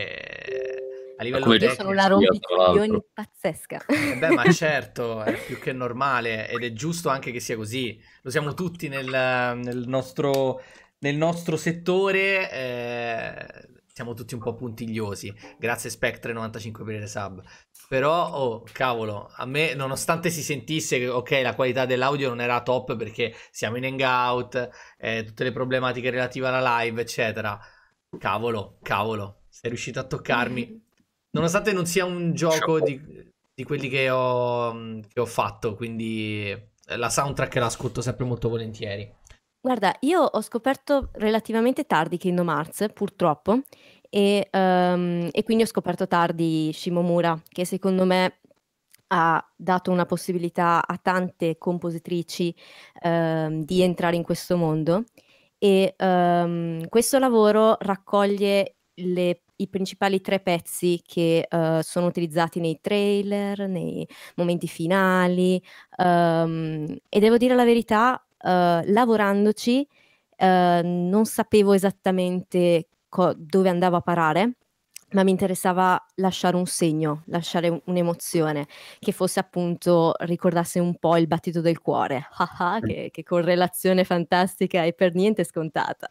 Perché a livello come Io sono tecnico. una dicevi, tra rompicoglioni l'altro. pazzesca. Eh beh, ma certo, è più che normale ed è giusto anche che sia così. Lo siamo tutti nel, nel nostro, nel nostro settore, eh, siamo tutti un po' puntigliosi. Grazie Spectre novantacinque per il sub. Però, oh, cavolo, a me, nonostante si sentisse che, ok, la qualità dell'audio non era top perché siamo in hangout, eh, tutte le problematiche relative alla live, eccetera. Cavolo, cavolo, sei riuscito a toccarmi. Nonostante non sia un gioco Chapeau. di, di quelli che ho, che ho fatto, quindi eh, la soundtrack la ascolto sempre molto volentieri. Guarda, io ho scoperto relativamente tardi Kingdom Hearts, purtroppo, e, ehm, e quindi ho scoperto tardi Shimomura, che secondo me ha dato una possibilità a tante compositrici ehm, di entrare in questo mondo e ehm, questo lavoro raccoglie le- i principali tre pezzi che eh, sono utilizzati nei trailer, nei momenti finali ehm, e devo dire la verità, eh, lavorandoci eh, non sapevo esattamente co- dove andavo a parare, ma mi interessava lasciare un segno, lasciare un- un'emozione che fosse appunto ricordasse un po' il battito del cuore. Ah ah, che, che correlazione fantastica e per niente scontata.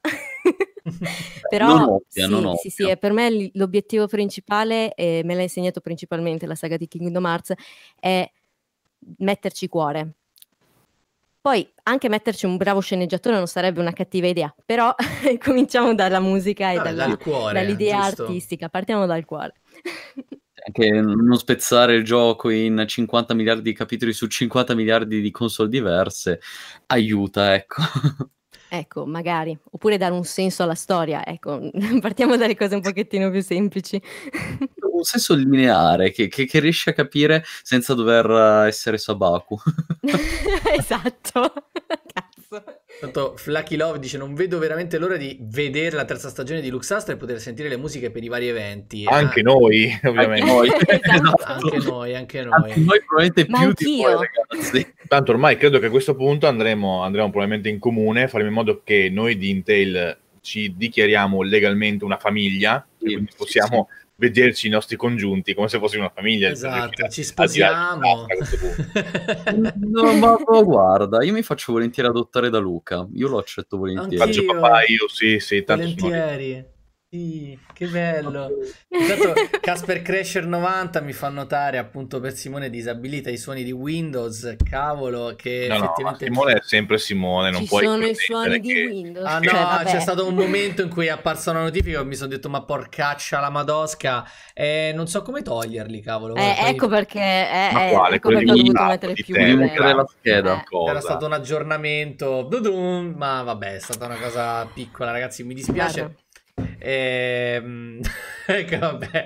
Non Però ovvia, non sì, sì, sì, ovvia. è per me l- l'obiettivo principale, e me l'ha insegnato principalmente la saga di Kingdom Hearts, è metterci cuore. Poi anche metterci un bravo sceneggiatore non sarebbe una cattiva idea, però cominciamo dalla musica e Vabbè, dalla- dal cuore, dall'idea giusto? artistica, partiamo dal cuore. Anche non spezzare il gioco in cinquanta miliardi di capitoli su cinquanta miliardi di console diverse aiuta, ecco. Ecco, magari, oppure dare un senso alla storia, ecco, partiamo dalle cose un pochettino più semplici. Un senso lineare che, che, che riesci a capire senza dover essere Sabaku. Esatto, cazzo. Tanto Flaky Love dice non vedo veramente l'ora di vedere la terza stagione di Luxastra e poter sentire le musiche per i vari eventi. Anche Ah, noi, Anche ovviamente. noi. Esatto. anche noi, anche Anche noi. noi probabilmente Ma più di voi, anch'io. ragazzi. Tanto ormai credo che a questo punto andremo, andremo probabilmente in comune, faremo in modo che noi di Intel ci dichiariamo legalmente una famiglia, Sì, e quindi sì, possiamo vederci i nostri congiunti come se fossimo una famiglia. Esatto, ci Al di là di sposiamo. Luxastra a questo punto. No, ma ma guarda, io mi faccio volentieri adottare da Luca. Io lo accetto volentieri. Faccio Anch'io. papà io, sì, sì, tanto sono lì. Volentieri. Sì, che bello. Intanto Casper Crasher novanta mi fa notare appunto per Simone disabilita i suoni di Windows, cavolo, che No, no, ma effettivamente... Simone è sempre Simone, non Ci puoi sono i pretendere suoni di che- Windows. Ah no, cioè, vabbè. c'è stato un momento in cui è apparsa una notifica e mi sono detto ma porcaccia la madosca e non so come toglierli, cavolo. Eh, Guarda, poi ecco perché, eh, Ma eh, quale? ecco Quello perché ho di dovuto WhatsApp, mettere di più Telegram? livelli. Mettere la scheda. Eh. Cosa? era stato un aggiornamento, dudum, ma vabbè, è stata una cosa piccola, ragazzi, mi dispiace. Guarda. Ehm, ecco, vabbè.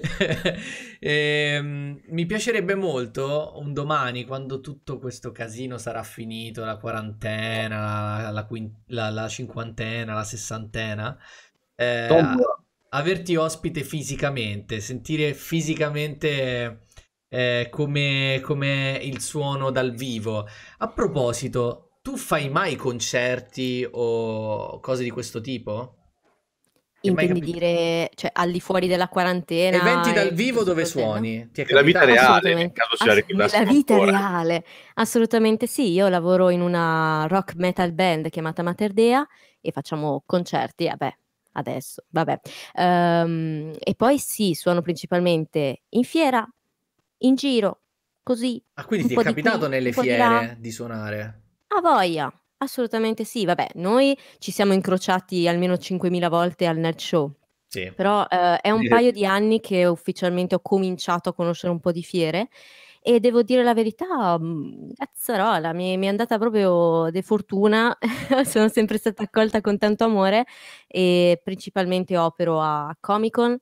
Ehm, mi piacerebbe molto un domani, quando tutto questo casino sarà finito, la quarantena, la, la quin- la- la cinquantena, la sessantena, eh, Tom, averti ospite fisicamente, sentire fisicamente eh, come, come il suono dal vivo. A proposito, tu fai mai concerti o cose di questo tipo? Ti è mai Intendi capitato? dire, cioè, al di fuori della quarantena Eventi dal e vivo tutto dove sto cos'è, no? suoni? Ti è Nella vita capitato? reale, nel Assolutamente, caso se la ass- ricordassimo nella vita ancora. reale, assolutamente sì. Io lavoro in una rock metal band chiamata Mater Dea e facciamo concerti, vabbè, adesso, vabbè. Ehm, e poi sì, suono principalmente in fiera, in giro, così, Ah, quindi un ti è po' di capitato qui, nelle un po' di là. fiere di suonare? A voglia, assolutamente sì. Vabbè, noi ci siamo incrociati almeno cinquemila volte al Nerd Show, Sì. Però eh, è un Sì. paio di anni che ufficialmente ho cominciato a conoscere un po' di fiere e devo dire la verità, mh, cazzarola, mi, mi è andata proprio de fortuna, sono sempre stata accolta con tanto amore e principalmente opero a Comic Con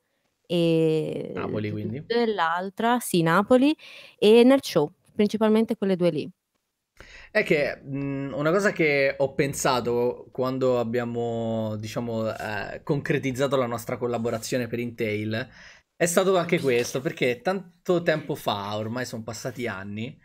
e Napoli, tu- tu- quindi. tu- l'altra, sì, Napoli e nel show, principalmente quelle due lì. È che mh, una cosa che ho pensato quando abbiamo, diciamo, eh, concretizzato la nostra collaborazione per Intel è stato anche questo, perché tanto tempo fa, ormai sono passati anni,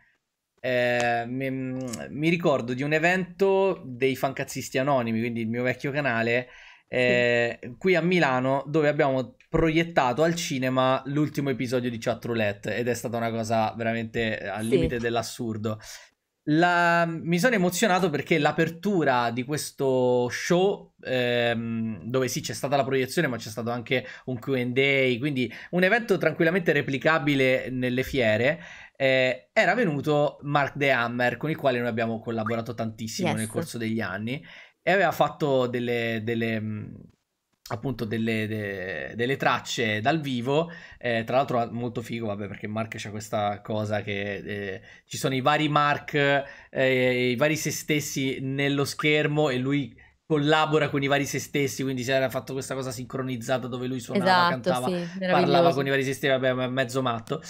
eh, mi, mi ricordo di un evento dei Fancazzisti Anonimi, quindi il mio vecchio canale, eh, qui a Milano, dove abbiamo proiettato al cinema l'ultimo episodio di Chat Roulette ed è stata una cosa veramente al Sì. limite dell'assurdo. La- Mi sono emozionato perché l'apertura di questo show, ehm, dove sì c'è stata la proiezione, ma c'è stato anche un Q and A, quindi un evento tranquillamente replicabile nelle fiere, eh, era venuto Mark The Hammer, con il quale noi abbiamo collaborato tantissimo nel Yes. corso degli anni, e aveva fatto delle, delle, mh, appunto delle, de- delle tracce dal vivo, eh, tra l'altro molto figo, vabbè, perché Mark c'ha questa cosa che eh, ci sono i vari Mark, eh, i vari se stessi nello schermo e lui collabora con i vari se stessi, quindi si era fatto questa cosa sincronizzata dove lui suonava, Esatto, cantava, sì, parlava meraviglioso. con i vari sistemi, vabbè, ma è mezzo matto.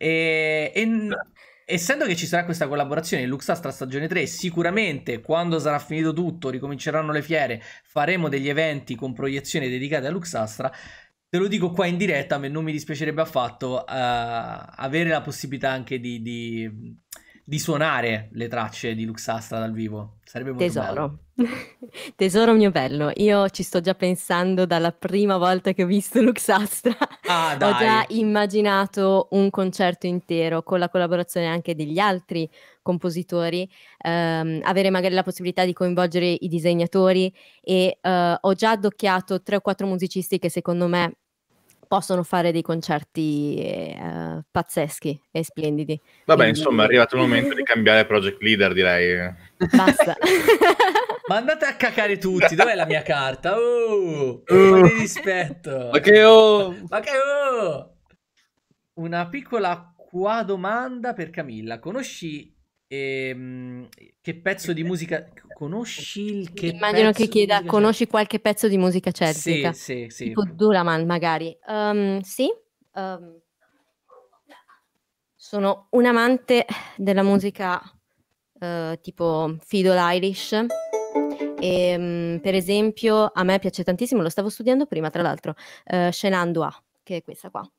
E, e n- essendo che ci sarà questa collaborazione in Luxastra stagione tre, sicuramente quando sarà finito tutto, ricominceranno le fiere, faremo degli eventi con proiezioni dedicate a Luxastra. Te lo dico qua in diretta, a me non mi dispiacerebbe affatto eh, avere la possibilità anche di, di, di suonare le tracce di Luxastra dal vivo. Sarebbe molto bello. Tesoro. Tesoro mio bello, io ci sto già pensando dalla prima volta che ho visto Luxastra. Ah, Ho già dai. immaginato un concerto intero con la collaborazione anche degli altri compositori, ehm, avere magari la possibilità di coinvolgere i disegnatori e eh, ho già addocchiato tre o quattro musicisti che secondo me possono fare dei concerti eh, pazzeschi e splendidi. Vabbè, Quindi- insomma, è arrivato il momento di cambiare project leader, direi. Basta. Ma andate a cacare tutti, dov'è la mia carta? Oh, un po' di rispetto. Ma che oh! Ma che oh! Una piccola qua domanda per Camilla. Conosci ehm, che pezzo di musica... Conosci il che Immagino pezzo che di chieda, musica conosci qualche pezzo di musica celtica? celtica? Sì, sì, sì. Tipo Dulaman magari. Um, sì, um, sono un amante della musica uh, tipo Fiddle Irish. E, um, per esempio, a me piace tantissimo, lo stavo studiando prima, tra l'altro, uh, Shenan Dua, che è questa qua.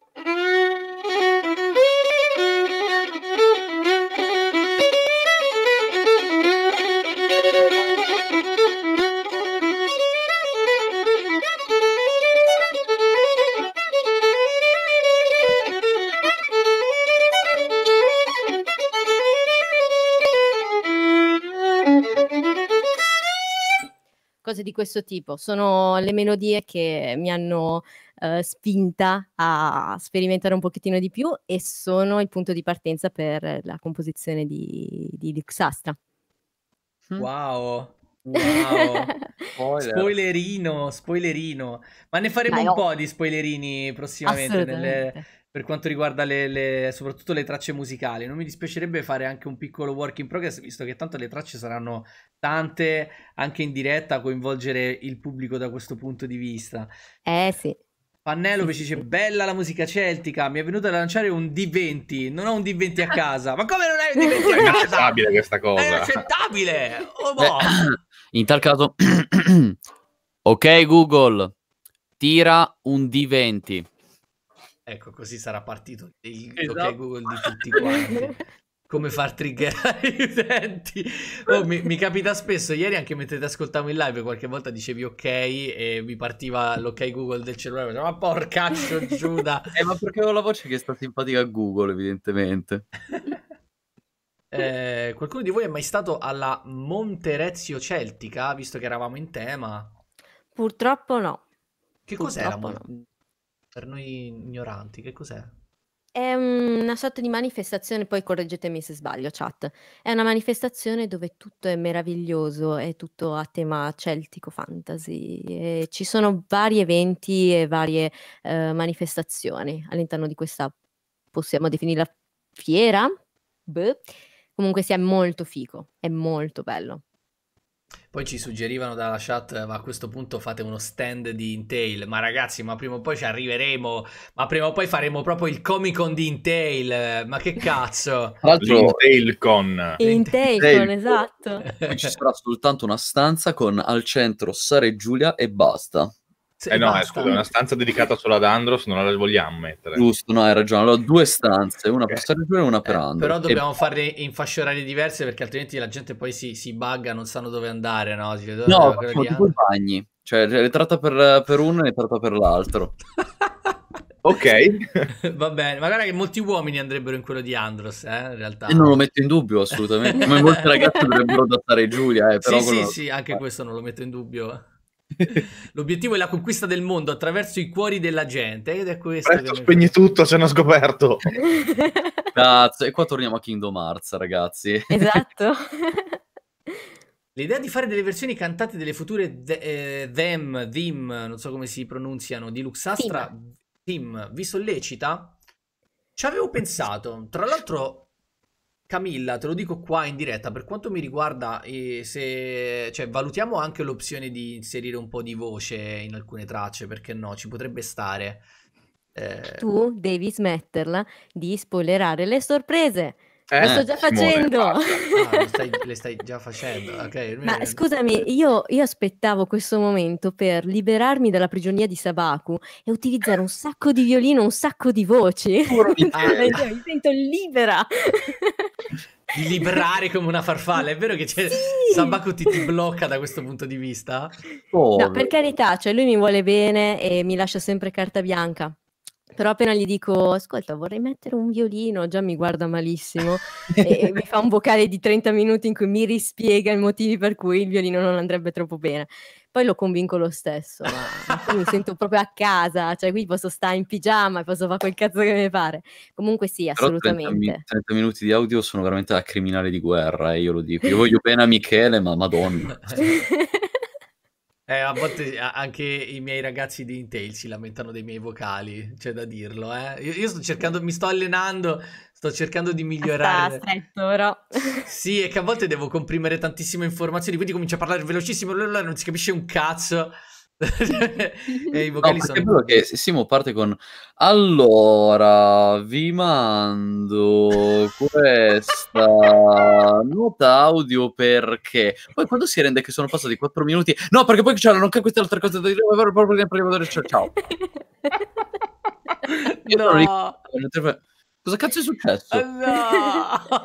Cose di questo tipo, sono le melodie che mi hanno eh, spinta a sperimentare un pochettino di più e sono il punto di partenza per la composizione di, di Luxastra. Wow, wow. Spoiler. Spoilerino, spoilerino. Ma ne faremo Dai, un oh. po' di spoilerini prossimamente nelle- Assolutamente. per quanto riguarda le, le- soprattutto le tracce musicali. Non mi dispiacerebbe fare anche un piccolo work in progress, visto che tanto le tracce saranno tante, anche in diretta, coinvolgere il pubblico da questo punto di vista. Eh sì. Pannelope Sì, ci sì, dice: sì. bella la musica celtica. Mi è venuto da lanciare un D venti. Non ho un D venti a casa. Ma come non hai un D venti È a casa? inaccettabile questa È cosa. inaccettabile. Oh, boh. Eh, in tal caso, ok Google, tira un D venti. Ecco, così sarà partito il Esatto. ok Google di tutti quanti. Come far triggerare i utenti. Oh, mi, mi capita spesso. Ieri, anche mentre ti ascoltavo in live, qualche volta dicevi ok e mi partiva l'ok Google del cellulare. Ma porcaccio Giuda. Eh, ma perché ho la voce che sta simpatica a Google, evidentemente. Eh, qualcuno di voi è mai stato alla Monterezio Celtica, visto che eravamo in tema? Purtroppo no. Che cos'è la Purtroppo Mon- Per noi ignoranti, che cos'è? è una sorta di manifestazione, poi correggetemi se sbaglio, chat. È una manifestazione dove tutto è meraviglioso, è tutto a tema celtico fantasy e ci sono vari eventi e varie eh, manifestazioni all'interno di questa, possiamo definirla fiera? Boh. Comunque sia molto figo, è molto bello. Poi ci suggerivano dalla chat, ma a questo punto fate uno stand di Intel. Ma ragazzi, ma prima o poi ci arriveremo. Ma prima o poi faremo proprio il Comic Con di Intel. Ma che cazzo? Tra l'altro, L'Intel Con. Intel, esatto. qui ci sarà soltanto una stanza con al centro Sara e Giulia e basta. Se- Eh no, eh, basta. scusa, è una stanza dedicata solo ad Andros, non la vogliamo mettere. Giusto, no, hai ragione. Allora, due stanze, una Ok. per Sara e Giulia e una per Eh, Andro. però E dobbiamo farle in fasce orarie diverse perché altrimenti la gente poi si, si bugga, non sanno dove andare, no? Si vede, no, "Oh, quello facciamo di tipo i bagni. Cioè, le tratta per, per uno e le tratta per l'altro. Ok. Va bene, ma guarda che molti uomini andrebbero in quello di Andros, eh, in realtà. E non lo metto in dubbio, assolutamente. Come molti ragazzi dovrebbero adattare Giulia, eh, però Sì, sì, quello- sì, anche questo non lo metto in dubbio. L'obiettivo è la conquista del mondo attraverso i cuori della gente ed è questo Presto che mi- spegni tutto, ci hanno scoperto. Cazzo, e qua torniamo a Kingdom Hearts, ragazzi. Esatto. L'idea di fare delle versioni cantate delle future the- eh, them, them, non so come si pronunziano, di Luxastra, Theme, vi sollecita? Ci avevo pensato. Tra l'altro, Camilla, te lo dico qua in diretta, per quanto mi riguarda, eh, se, cioè, valutiamo anche l'opzione di inserire un po' di voce in alcune tracce, perché no, ci potrebbe stare. Eh, Tu devi smetterla di spoilerare le sorprese. Eh, Lo sto già Simone, facendo. basta. ah, lo stai- le stai già facendo, ok? Ma scusami, io, io aspettavo questo momento per liberarmi dalla prigionia di Sabaku e utilizzare un sacco di violino, un sacco di voci. Ah. Mi sento libera. Di librare come una farfalla, è vero che c'è Sì! Sabaku ti, ti blocca da questo punto di vista? No, per carità, cioè lui mi vuole bene e mi lascia sempre carta bianca. Però appena gli dico, ascolta, vorrei mettere un violino, già mi guarda malissimo e, e mi fa un vocale di trenta minuti in cui mi rispiega i motivi per cui il violino non andrebbe troppo bene. Poi lo convinco lo stesso, ma, ma poi mi sento proprio a casa, cioè qui posso stare in pigiama, posso fare quel cazzo che mi pare. Comunque sì, Però trenta, mi- assolutamente. trenta minuti di audio sono veramente da criminale di guerra, e io lo dico. Io voglio bene a Michele, ma madonna. Eh, a volte a- anche i miei ragazzi di Intel si lamentano dei miei vocali, c'è da dirlo, eh. Io, io sto cercando, mi sto allenando, sto cercando di Sta migliorare. stretto, però. Sì, è che a volte devo comprimere tantissime informazioni, quindi comincio a parlare velocissimo, non si capisce un cazzo. E i No, vocali perché è sono... bello che Simo parte con allora vi mando questa nota audio perché poi quando si rende che sono passati quattro minuti no perché poi c'erano anche queste altre cose da dire ciao ciao Io sono lì- No! cosa cazzo è successo? Ah, no!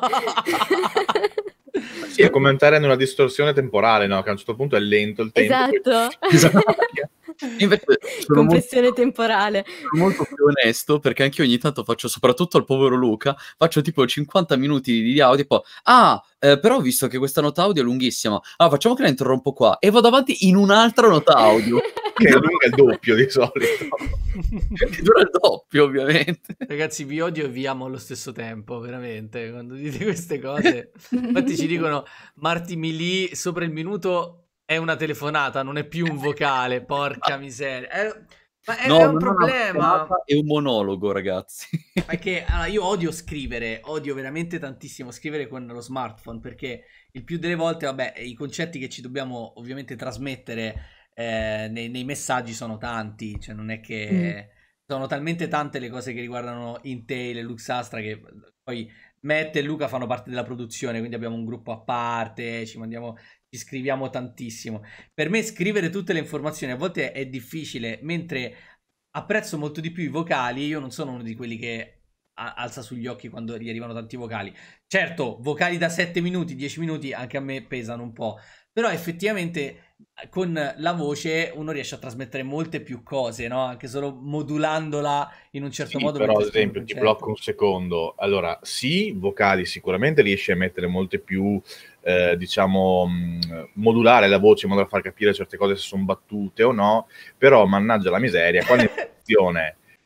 Sì, è come entrare in una distorsione temporale, no? Che a un certo punto è lento il tempo. Esatto. Esatto. Invece sono molto, Compressione temporale. sono molto più onesto perché anche io ogni tanto faccio, soprattutto al povero Luca, faccio tipo cinquanta minuti di audio e poi ah, eh, però ho visto che questa nota audio è lunghissima, ah facciamo che la interrompo qua e vado avanti in un'altra nota audio Che è lunga il doppio di solito. che dura il doppio ovviamente. Ragazzi, vi odio e vi amo allo stesso tempo, veramente. Quando dite queste cose, infatti ci dicono Marti Milì sopra il minuto è una telefonata, non è più un vocale. Porca miseria, è, ma è, No, è un non è una problema. chiamata, è un monologo ragazzi. Perché allora, io odio scrivere, odio veramente tantissimo scrivere con lo smartphone perché il più delle volte, vabbè, i concetti che ci dobbiamo ovviamente trasmettere eh, nei, nei messaggi sono tanti, cioè non è che sono talmente tante le cose che riguardano Intel e Luxastra che poi Matt e Luca fanno parte della produzione, quindi abbiamo un gruppo a parte, ci mandiamo, ci scriviamo tantissimo. Per me scrivere tutte le informazioni a volte è difficile, mentre apprezzo molto di più i vocali. Io non sono uno di quelli che a- alza sugli occhi quando gli arrivano tanti vocali. Certo, vocali da sette minuti, dieci minuti anche a me pesano un po', però effettivamente con la voce uno riesce a trasmettere molte più cose, no? Anche solo modulandola in un certo Sì, modo. però ad per esempio ti concetto. blocco un secondo. Allora, sì, vocali sicuramente riesci a mettere molte più, eh, diciamo, mh, modulare la voce in modo da far capire certe cose se sono battute o no, però mannaggia la miseria, quando in produzione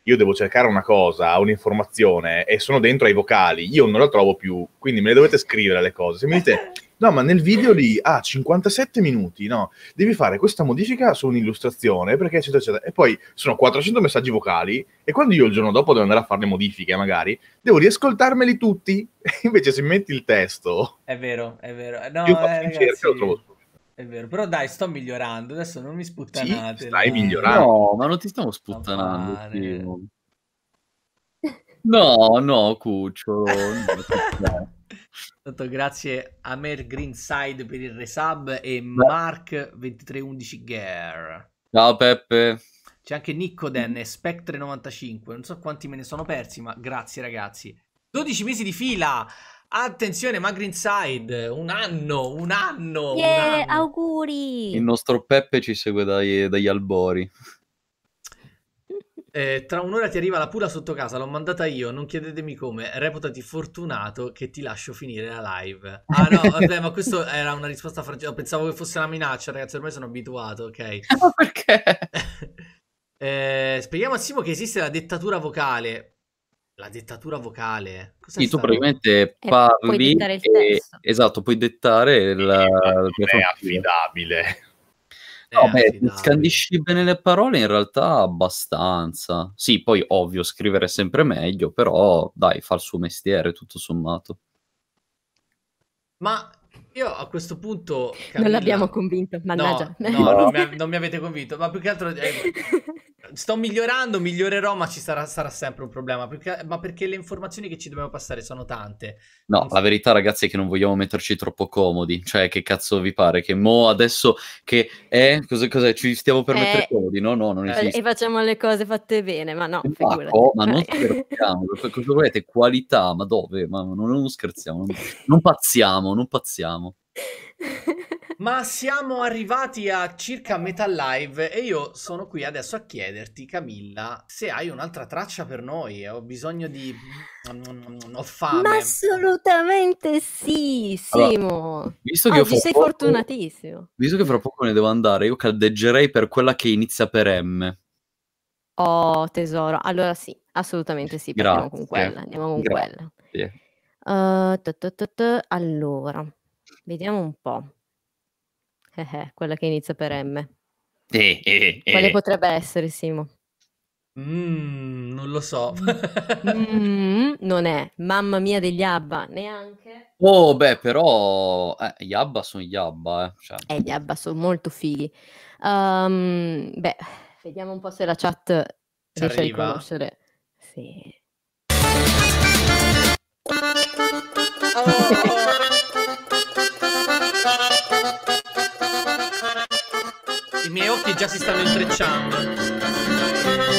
io devo cercare una cosa, un'informazione, e sono dentro ai vocali, io non la trovo più, quindi me le dovete scrivere le cose. Se mi dite, no, ma nel video lì, ah, cinquantasette minuti, no, devi fare questa modifica su un'illustrazione, perché eccetera, eccetera. E poi sono quattrocento messaggi vocali, e quando io il giorno dopo devo andare a fare le modifiche, magari, devo riascoltarmeli tutti. Invece se metti il testo... È vero, è vero. No, io faccio eh, in ragazzi, cerca, lo trovo subito. è vero. Però dai, sto migliorando. Adesso non mi sputtanate. Sì, stai là. migliorando. No, ma non ti stiamo sputtanando. pare. Simo. No, no, cucciolo. no, Tanto grazie a Mer Greenside per il resub e Mark ventitré undici Gear. Ciao Peppe. C'è anche Nicoden e Spectre novantacinque. Non so quanti me ne sono persi, ma grazie ragazzi. dodici mesi di fila. Attenzione, Mar Greenside. Un anno, un anno. un Yeah, anno. auguri! Il nostro Peppe ci segue dai- dagli albori. Eh, tra un'ora ti arriva la pula sotto casa, l'ho mandata io, non chiedetemi come, reputati fortunato che ti lascio finire la live. Ah no, vabbè, ma questo era una risposta francese, pensavo che fosse una minaccia, ragazzi, ormai sono abituato, ok. Ma perché? eh, spieghiamo a Simo che esiste la dettatura vocale. La dettatura vocale? Cos'è Sì, tu sta roba? praticamente puoi parli dettare il e, testo. esatto, puoi dettare il, Non il è affidabile. No, Eh, beh, affidabile. scandisci bene le parole in realtà abbastanza. Sì, poi ovvio, scrivere è sempre meglio, però dai, fa il suo mestiere tutto sommato. Ma io a questo punto, Non Camilla- l'abbiamo convinto, mannaggia. No, no, non, mi, non mi avete convinto, ma più che altro eh, sto migliorando, migliorerò, ma ci sarà, sarà sempre un problema, perché, ma perché le informazioni che ci dobbiamo passare sono tante. No, Non la verità ragazzi è che non vogliamo metterci troppo comodi, cioè che cazzo vi pare? Che mo adesso che è, cos'è, cos'è? Ci stiamo per Eh. mettere comodi? No, no, non Eh, esiste. E facciamo le cose fatte bene, ma no, Ecco, figurati. ma non scherziamo, cosa volete? Qualità, ma dove? Ma non, non scherziamo, non, non pazziamo, non pazziamo. Ma siamo arrivati a circa metà live e io sono qui adesso a chiederti, Camilla, se hai un'altra traccia per noi. Ho bisogno di... ho fame. Ma assolutamente sì, Simo. Visto che io Oggi fra sei poco- fortunatissimo. Visto che fra poco ne devo andare, io caldeggerei per quella che inizia per M. Oh, tesoro. Allora sì, assolutamente sì, partiamo con Grazie. quella. Andiamo con Grazie. quella. Uh, ta ta ta ta. Allora, vediamo un po'. Eh, eh, quella che inizia per M. Eh, eh, eh. Quale potrebbe essere, Simo? Mm, non lo so. Mm, non è Mamma mia degli Abba, neanche. Oh, beh, però eh, gli Abba sono gli Abba, eh. Cioè, Eh, gli Abba sono molto fighi. Um, beh, vediamo un po' se la chat riesce a arriva? riconoscere. Sì. I miei occhi già si stanno intrecciando.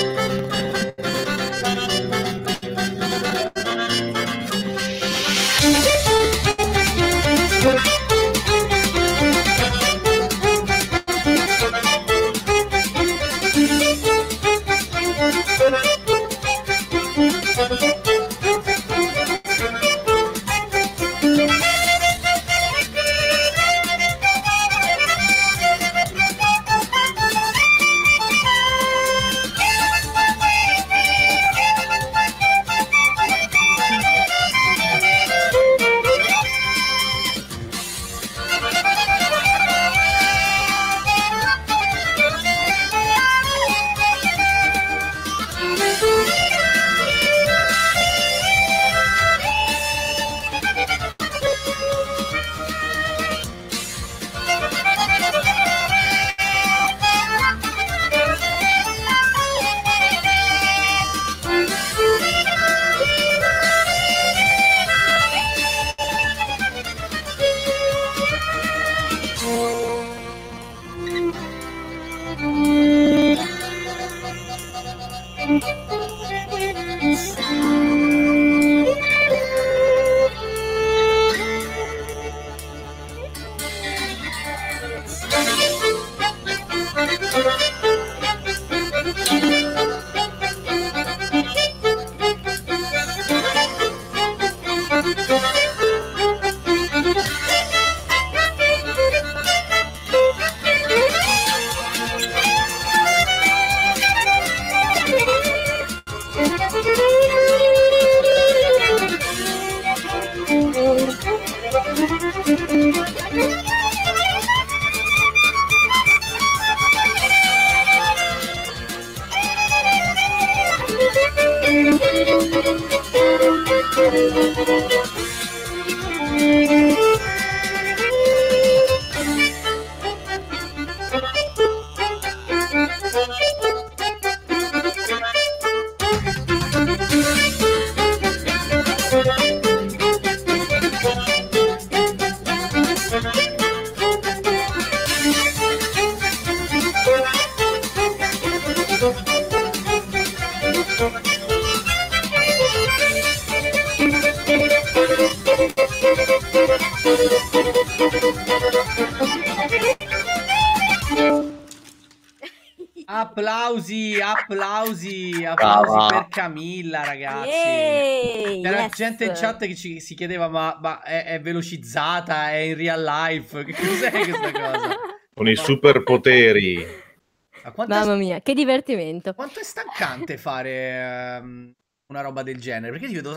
Applausi, applausi, applausi Brava. per Camilla, ragazzi. Yay, C'era yes. gente in chat che ci, si chiedeva: ma, ma è, è velocizzata? È in real life? Che cos'è questa cosa? Con i superpoteri. Ma quanto, Mamma è, mia, che divertimento. quanto è stancante fare ehm, una roba del genere? Perché ti vedo.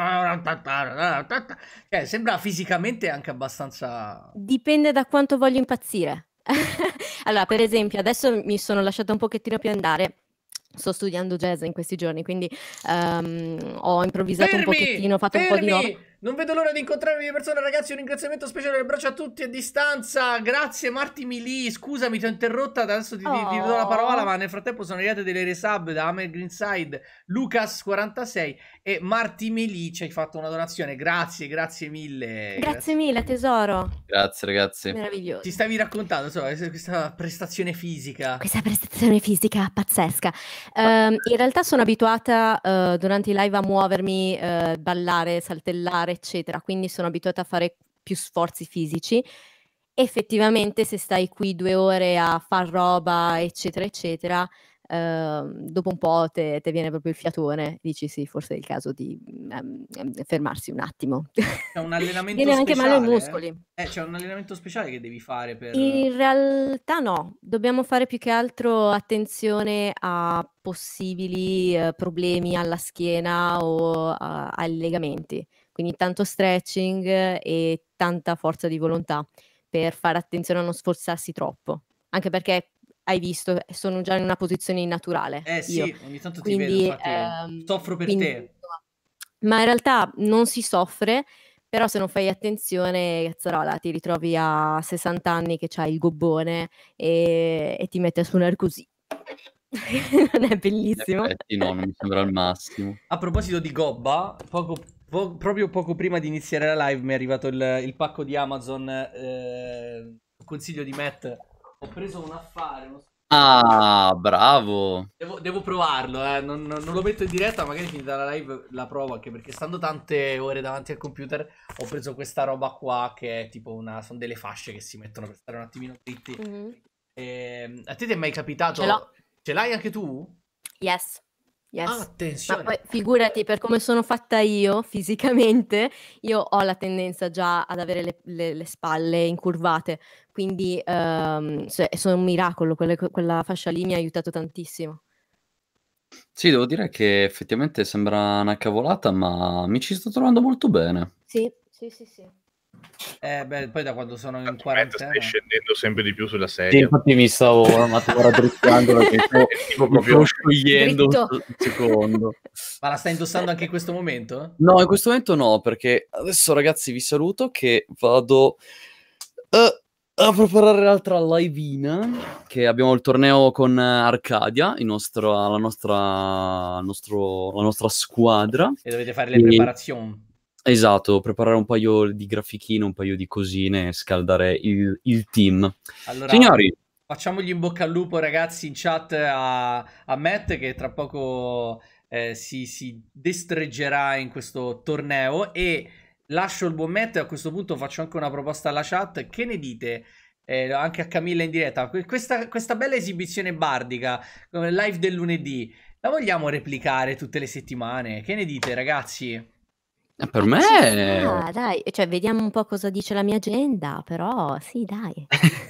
Cioè, sembra fisicamente anche abbastanza. Dipende da quanto voglio impazzire. Allora, per esempio, adesso mi sono lasciata un pochettino più andare. Sto studiando jazz in questi giorni, quindi ehm, ho improvvisato un pochettino, ho fatto un po' di roba. Fermi! Non vedo l'ora di incontrarvi di persona, ragazzi. Un ringraziamento speciale, le braccia a tutti a distanza. Grazie, Marti Milì. Scusami, ti ho interrotta. Adesso ti, ti- ti do la parola. Ma nel frattempo sono arrivate delle resub da Amer Greenside, Lucas quarantasei e Marti Milì. Ci hai fatto una donazione. Grazie, grazie mille. Grazie mille, tesoro. Grazie ragazzi. Meraviglioso. Ti stavi raccontando, insomma, questa prestazione fisica. Questa prestazione fisica pazzesca. Ehm, in realtà sono abituata eh, durante i live a muovermi, eh, ballare, saltellare, eccetera, quindi sono abituata a fare più sforzi fisici. Effettivamente, se stai qui due ore a far roba, eccetera, eccetera, ehm, dopo un po' te, te viene proprio il fiatone. Dici sì, forse è il caso di ehm, ehm, fermarsi un attimo. C'è un allenamento Viene anche male ai speciale, muscoli. Eh, c'è un allenamento speciale che devi fare per... In realtà no, dobbiamo fare più che altro attenzione a possibili eh, problemi alla schiena o a- ai legamenti, quindi tanto stretching e tanta forza di volontà per fare attenzione a non sforzarsi troppo, anche perché hai visto, sono già in una posizione innaturale Eh sì, io, ogni tanto ti vedo, quindi infatti ehm, soffro per quindi, te. insomma, ma in realtà non si soffre, però se non fai attenzione, cazzarola, ti ritrovi a sessanta anni che c'hai il gobbone e, e ti metti a suonare così. Non è In bellissimo? effetti no, non mi sembra il massimo. A proposito di gobba, poco, po- proprio poco prima di iniziare la live mi è arrivato il, il pacco di Amazon, eh, consiglio di Matt. Ho preso un affare, uno- Ah, bravo. devo, devo provarlo, eh. non, non- non lo metto in diretta, magari finita la live la provo, anche perché stando tante ore davanti al computer ho preso questa roba qua che è tipo una, sono delle fasce che si mettono per stare un attimino dritti. Mhm. Ehm, a te ti è mai capitato? Ce l'ho. Ce l'hai anche tu? Yes, yes. Ah, Ma attenzione. poi figurati, per come sono fatta io fisicamente, io ho la tendenza già ad avere le, le- le spalle incurvate, quindi ehm, se- sono un miracolo, quelle- quella fascia lì mi ha aiutato tantissimo. Sì, devo dire che effettivamente sembra una cavolata, ma mi ci sto trovando molto bene. Sì, sì, sì, sì. Eh, beh, poi da quando sono in Matt, quarantena. stai scendendo sempre di più sulla Sì, sedia. infatti mi stavo un attimo raddrizzando perché stavo- Tipo mi proprio- stavo sciogliendo un Dritto. un secondo. Ma la stai indossando anche in questo momento? No, in questo momento no, perché adesso ragazzi vi saluto che vado eh, a preparare l'altra live-in, che abbiamo il torneo con eh, Arcadia, il nostro, la, nostra, il nostro- la nostra squadra. E dovete fare le Sì. preparazioni. Esatto, preparare un paio di grafichine, un paio di cosine e scaldare il, il team. Allora, Signori, facciamogli in bocca al lupo, ragazzi, in chat a, a Matt, che tra poco eh, si, si destreggerà in questo torneo. E lascio il buon Matt. A questo punto faccio anche una proposta alla chat. Che ne dite? Eh, anche a Camilla in diretta. Que- Questa, questa bella esibizione bardica, come live del lunedì, la vogliamo replicare tutte le settimane? Che ne dite, ragazzi? eh, per Ci me... sta, dai, cioè vediamo un po' cosa dice la mia agenda, però sì, dai.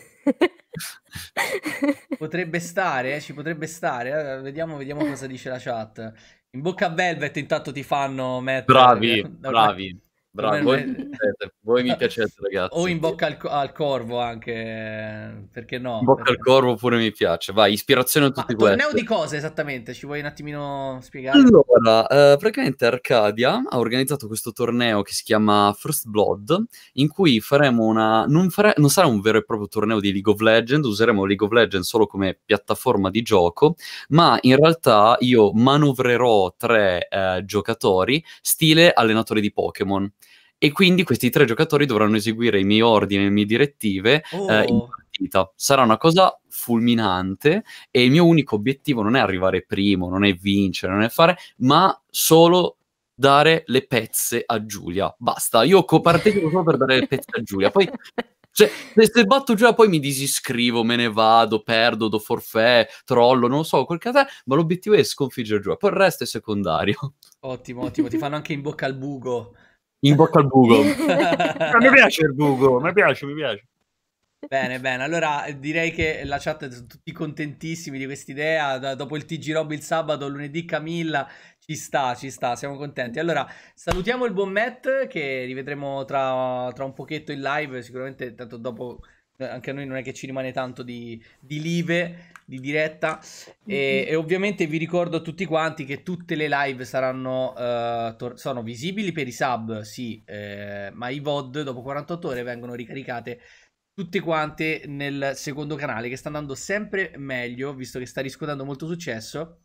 Potrebbe stare, eh, ci potrebbe stare. eh, Vediamo, vediamo cosa dice la chat. In bocca a Velvet intanto ti fanno, Matt. Bravi, da- bravi. Bravi, voi mi piacete, voi mi piacete, ragazzi. O in bocca al, co- al corvo anche, eh, perché no? In bocca Perché al corvo pure mi piace. Vai, ispirazione a Ma tutti torneo questi. di cosa esattamente? Ci vuoi un attimino spiegare? Allora, eh, praticamente Arcadia ha organizzato questo torneo che si chiama First Blood, in cui faremo una... Non, fare- non sarà un vero e proprio torneo di League of Legends, useremo League of Legends solo come piattaforma di gioco, ma in realtà io manovrerò tre eh, giocatori stile allenatore di Pokémon. E quindi questi tre giocatori dovranno eseguire i miei ordini, le mie direttive eh, in Oh, partita. Sarà una cosa fulminante e il mio unico obiettivo non è arrivare primo, non è vincere, non è fare, ma solo dare le pezze a Giulia. Basta, io co- partecipo solo per dare le pezze a Giulia. Poi, cioè, se, se batto Giulia poi mi disiscrivo, me ne vado, perdo, do forfè, trollo, non lo so, quel caso è, ma l'obiettivo è sconfiggere Giulia. Poi il resto è secondario. ottimo, ottimo. Ti fanno anche in bocca al buco. In bocca al buco. Mi piace il buco, mi piace, mi piace. Bene, bene. Allora eh, direi che la chat sono tutti contentissimi di quest'idea. Da- dopo il T G Rob il sabato, lunedì Camilla. Ci sta, ci sta, siamo contenti. Allora, salutiamo il buon Matt che rivedremo tra, tra un pochetto in live. Sicuramente, tanto dopo eh, anche a noi non è che ci rimane tanto di, di live, di diretta. E, e ovviamente vi ricordo a tutti quanti che tutte le live saranno eh, tor- sono visibili per i sub, sì, eh, ma i V O D dopo quarantotto ore vengono ricaricate tutte quante nel secondo canale che sta andando sempre meglio, visto che sta riscuotendo molto successo.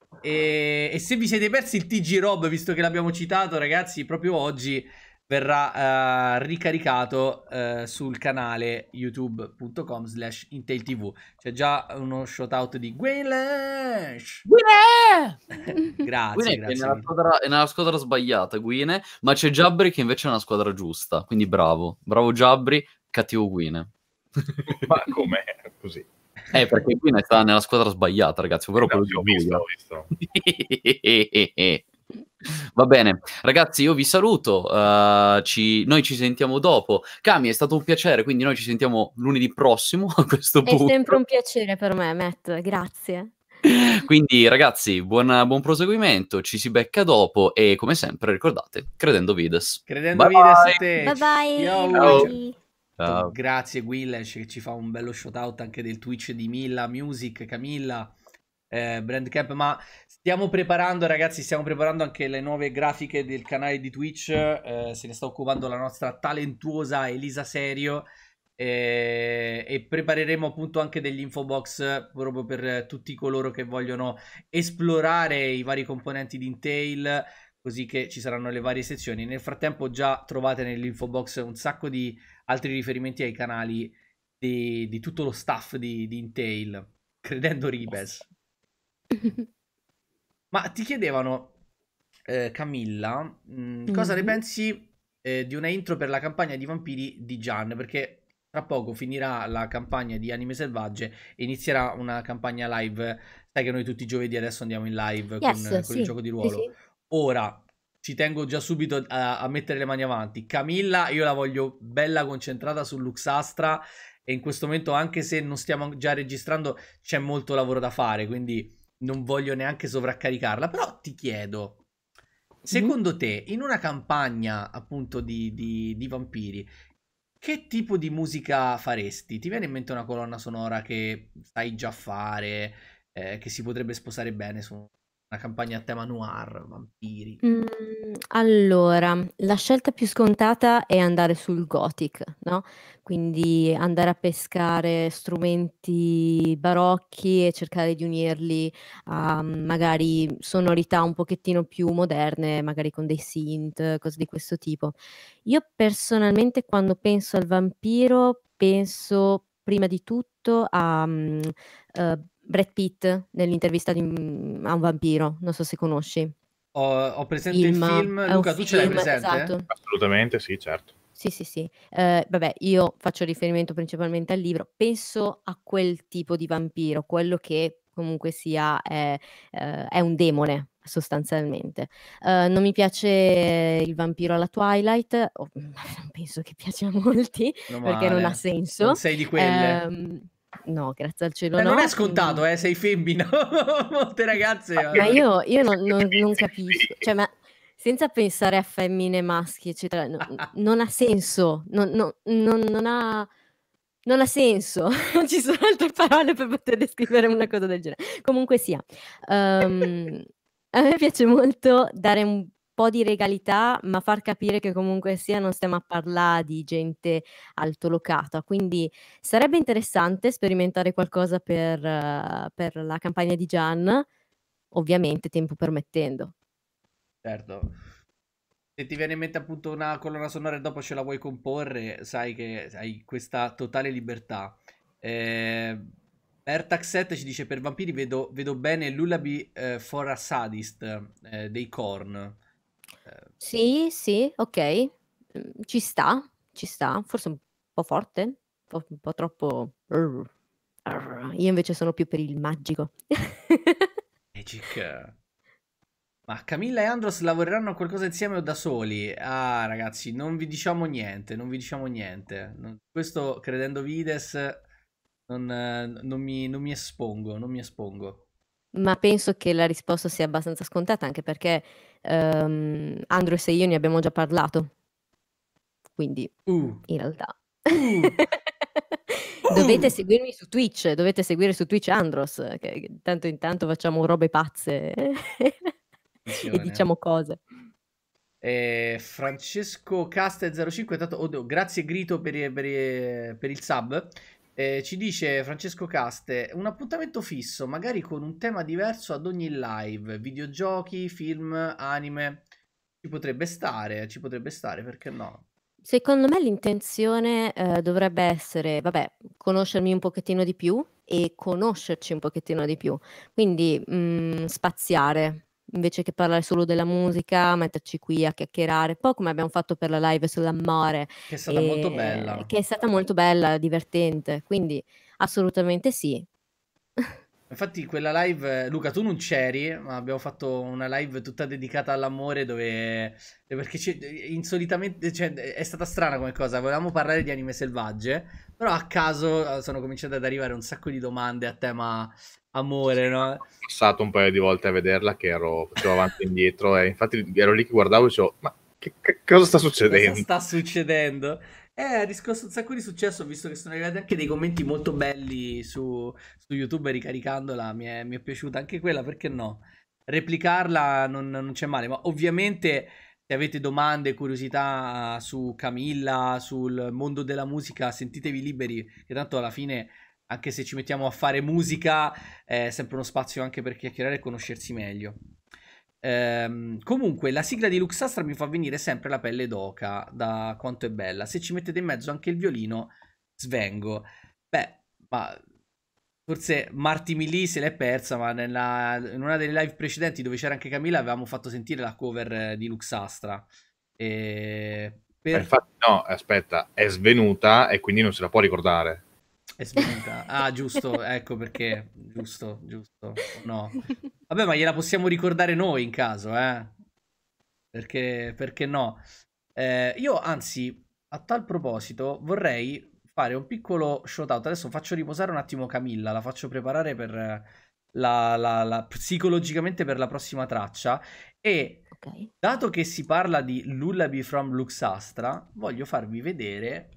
E, e se vi siete persi il T G Rob, visto che l'abbiamo citato, ragazzi, proprio oggi verrà eh, ricaricato eh, sul canale youtube punto com slash Intel T V. C'è già uno shout out di Gwynlash. Grazie, Guine è grazie. nella mille. squadra, è nella squadra sbagliata, Guine, ma c'è Giabbri che invece è nella squadra giusta, quindi bravo, bravo Giabbri, cattivo Guine. Ma com'è così? Eh, perché Guine sta nella squadra sbagliata, ragazzi, ovvero quello Sì, di ho visto, Giulia. ho visto. Va bene, ragazzi, io vi saluto, eh, ci- noi ci sentiamo dopo. Cami, è stato un piacere, quindi noi ci sentiamo lunedì prossimo a questo È sempre punto. un piacere per me, Matt, grazie. Quindi, ragazzi, buon, buon proseguimento, ci si becca dopo e come sempre ricordate, credendo vides. Credendo Bye Vides a bye. te. Bye bye. Ciao. Ciao. Bye. Ciao. Grazie Gwillesh che ci fa un bello shout out anche del Twitch di Milla Music, Camilla, eh, Brandcamp, ma stiamo preparando, ragazzi, stiamo preparando anche le nuove grafiche del canale di Twitch, eh, se ne sta occupando la nostra talentuosa Elisa Serio, eh, e prepareremo appunto anche degli infobox proprio per tutti coloro che vogliono esplorare i vari componenti di Intel, così che ci saranno le varie sezioni. Nel frattempo già trovate nell'info box un sacco di altri riferimenti ai canali di, di tutto lo staff di, di Intel, credendo Ribes. Ma ti chiedevano, eh, Camilla, mh, cosa ne Mhm. pensi eh, di una intro per la campagna di Vampiri di Gian? Perché tra poco finirà la campagna di Anime Selvagge e inizierà una campagna live. Sai che noi tutti i giovedì adesso andiamo in live con, Yes, con sì, il gioco di sì, ruolo. sì. Ora, ci tengo già subito a, a mettere le mani avanti. Camilla, io la voglio bella concentrata su Luxastra e in questo momento, anche se non stiamo già registrando, c'è molto lavoro da fare, quindi non voglio neanche sovraccaricarla. Però ti chiedo, secondo te, in una campagna appunto di, di, di vampiri, che tipo di musica faresti? Ti viene in mente una colonna sonora che sai già fare, eh, che si potrebbe sposare bene su una campagna a tema noir, vampiri? Mm, allora, la scelta più scontata è andare sul gothic, no? Quindi andare a pescare strumenti barocchi e cercare di unirli a mm, magari sonorità un pochettino più moderne, magari con dei synth, cose di questo tipo. Io personalmente quando penso al vampiro penso prima di tutto a mm, eh, Brad Pitt nell'intervista di, mm, a un vampiro, non so se conosci. Ho, ho presente Film, il film. è un Luca, tu ce l'hai film, presente? esatto. Assolutamente sì, certo. Sì, sì, sì. Eh, vabbè, io faccio riferimento principalmente al libro. Penso a quel tipo di vampiro, quello che comunque sia è, eh, è un demone sostanzialmente. Eh, non mi piace il vampiro alla Twilight, oh, penso che piace a molti Meno perché non male. ha senso. Non sei di quelle. Ehm, no, grazie al cielo Beh, no. non è scontato, eh, sei femmina. Molte ragazze. Ma io, io non, non- non capisco, cioè, ma senza pensare a femmine, maschi, eccetera, no- non ha senso, non, no- non- non ha, non ha senso, non ci sono altre parole per poter descrivere una cosa del genere. Comunque sia, ehm, a me piace molto dare un po' di regalità, ma far capire che comunque sia non stiamo a parlare di gente altolocata, quindi sarebbe interessante sperimentare qualcosa per, eh, per la campagna di Gian, ovviamente tempo permettendo. Certo. Se ti viene in mente appunto una colonna sonora e dopo ce la vuoi comporre, sai che hai questa totale libertà. Eh, Ertax sette ci dice per vampiri vedo, vedo bene Lullaby eh, for a Sadist eh, dei Korn. Eh, Sì, sì, ok, mm, ci sta, ci sta, forse un po' forte, un po', un po' troppo... Arr, arr. Io invece sono più per il magico. Magic. Ma Camilla e Andros lavoreranno a qualcosa insieme o da soli? Ah, ragazzi, non vi diciamo niente, non vi diciamo niente. Non- questo, credendo Vides, non, eh, non mi, non mi espongo, non mi espongo. Ma penso che la risposta sia abbastanza scontata, anche perché ehm, Andros e io ne abbiamo già parlato, quindi Uh, in realtà... uh, Dovete uh! seguirmi su Twitch, dovete seguire su Twitch Andros, che che tanto in tanto facciamo robe pazze e Attenzione. diciamo cose. Eh, Francesco Caste zero cinque, tanto, oddio, grazie Grito per, i- per i- per il sub. Eh, ci dice Francesco Caste, un appuntamento fisso, magari con un tema diverso ad ogni live, videogiochi, film, anime. Ci potrebbe stare, ci potrebbe stare, perché no? Secondo me l'intenzione eh, dovrebbe essere, vabbè, conoscermi un pochettino di più e conoscerci un pochettino di più. Quindi mm, spaziare, invece che parlare solo della musica, metterci qui a chiacchierare, un po' come abbiamo fatto per la live sull'amore, Che è stata molto e- bella. che è stata molto bella, divertente. Quindi assolutamente sì. Infatti quella live, eh, Luca, tu non c'eri, ma abbiamo fatto una live tutta dedicata all'amore dove... perché c'è- insolitamente, cioè, è stata strana come cosa, volevamo parlare di anime selvagge, però a caso eh, sono cominciate ad arrivare un sacco di domande a tema amore, no? Ho passato un paio di volte a vederla che ero, facevo avanti e indietro e infatti ero lì che guardavo e dicevo, ma che, che- cosa sta Cosa succedendo? sta succedendo? Eh, ha riscosso un sacco di successo, ho visto che sono arrivati anche dei commenti molto belli su, su YouTube ricaricandola, mi è, mi è piaciuta anche quella, perché no? Replicarla non, non c'è male, ma ovviamente se avete domande, curiosità su Camilla, sul mondo della musica, sentitevi liberi, che tanto alla fine, anche se ci mettiamo a fare musica, è sempre uno spazio anche per chiacchierare e conoscersi meglio. Ehm, comunque, la sigla di Luxastra mi fa venire sempre la pelle d'oca da quanto è bella. Se ci mettete in mezzo anche il violino, svengo. Beh, ma forse Marti Milì se l'è persa, ma nella- in una delle live precedenti dove c'era anche Camilla avevamo fatto sentire la cover eh, di Luxastra. E Ma per... infatti no, aspetta, è svenuta e quindi non se la può ricordare. È svenuta. Ah, giusto, ecco perché. Giusto, giusto. O no. Vabbè, ma gliela possiamo ricordare noi in caso, eh? Perché, perché no? Eh, io, anzi, a tal proposito, vorrei fare un piccolo shoutout. Adesso faccio riposare un attimo Camilla, la faccio preparare per eh, la, la- la- psicologicamente per la prossima traccia. E Ok. dato che si parla di Lullaby from Luxastra, voglio farvi vedere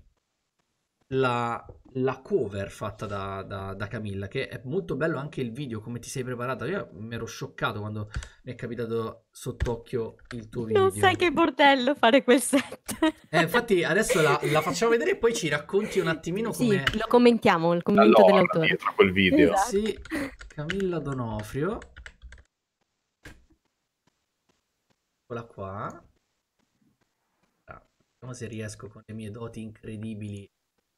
la, la cover fatta da, da- da Camilla, che è molto bello anche il video, come ti sei preparata. Io mi ero scioccato quando mi è capitato sott'occhio il tuo Non video. sai che bordello fare quel set. Eh, infatti adesso la, la facciamo vedere e poi ci racconti un attimino Sì, come... lo commentiamo, il La commento lore dell'autore. dietro quel video. Esatto. Sì, Camilla Donofrio. Eccola qua. Ah, vediamo se riesco con le mie doti incredibili.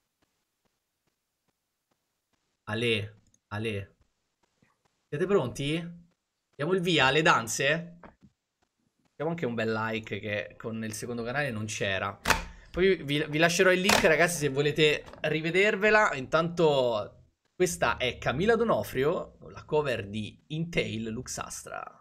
Ale, Ale. Siete pronti? Diamo il via alle danze? Diamo anche un bel like che con il secondo canale non c'era. Poi vi, vi lascerò il link, ragazzi, se volete rivedervela. Intanto questa è Camilla Donofrio, la cover di Intail Luxastra.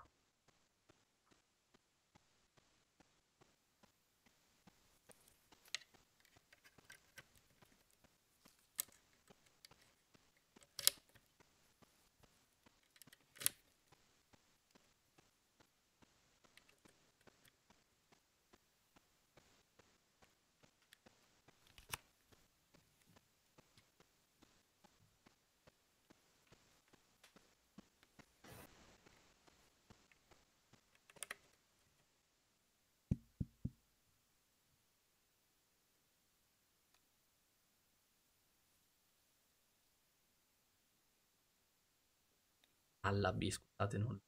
alla B, scusate, non...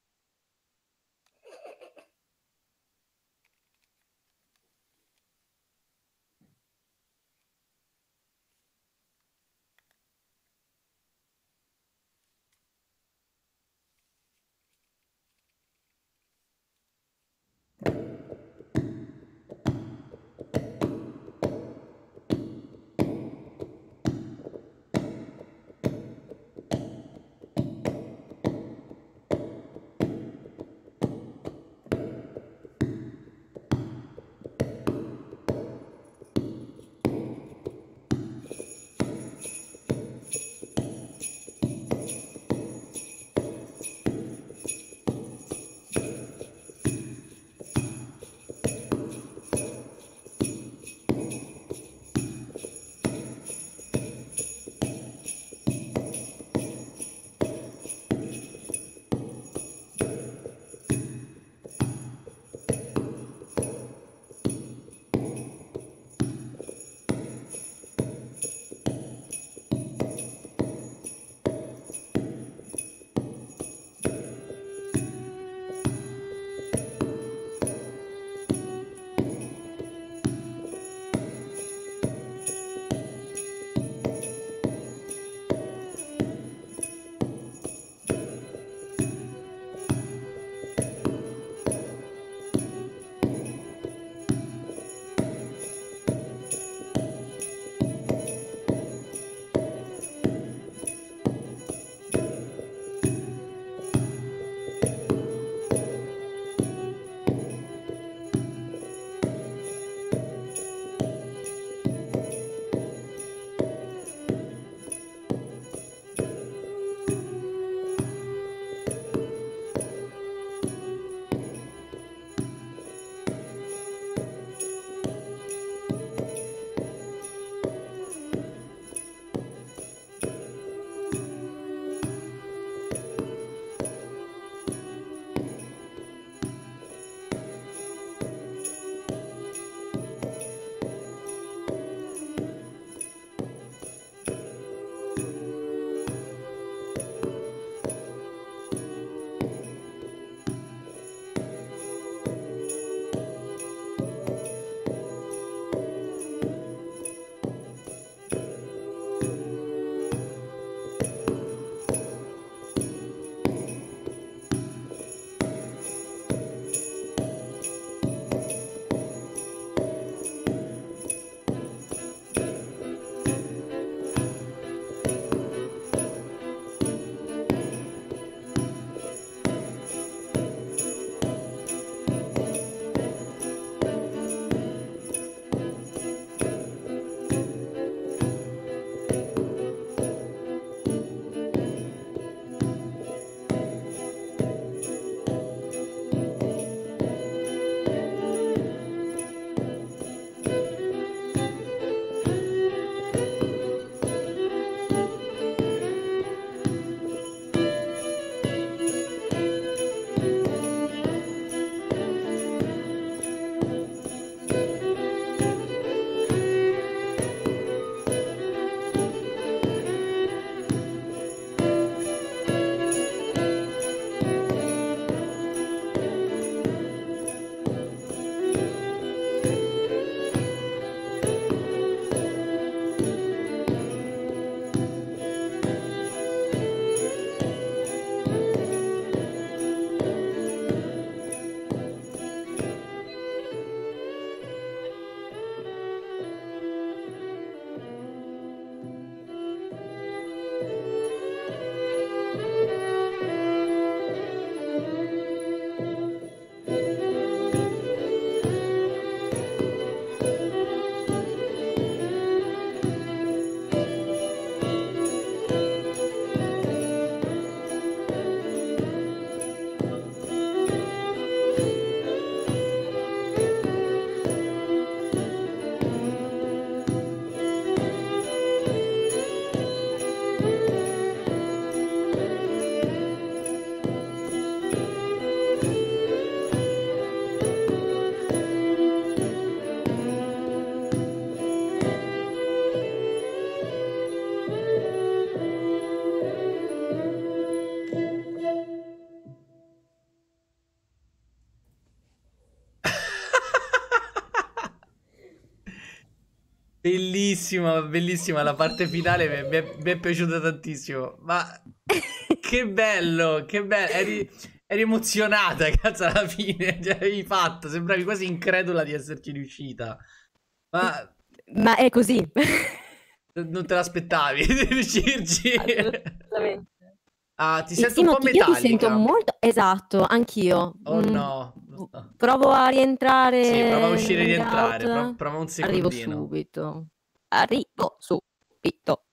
Bellissima, bellissima la parte finale, mi è, mi è- mi è piaciuta tantissimo. Ma che bello, che bello. Eri, eri emozionata, cazzo, alla fine. Ce l'avevi fatto, sembravi quasi incredula di esserci riuscita. Ma Ma è così. non te l'aspettavi di riuscirci. Assolutamente. Ah, ti E sento sì, un ma po' ti- io ti sento metallica. molto... Esatto, anch'io. Oh Mm, no. v- provo a rientrare Sì, prova a uscire e in rientrare. Pro- route. prova un Arrivo secondino. subito. Arrivo subito.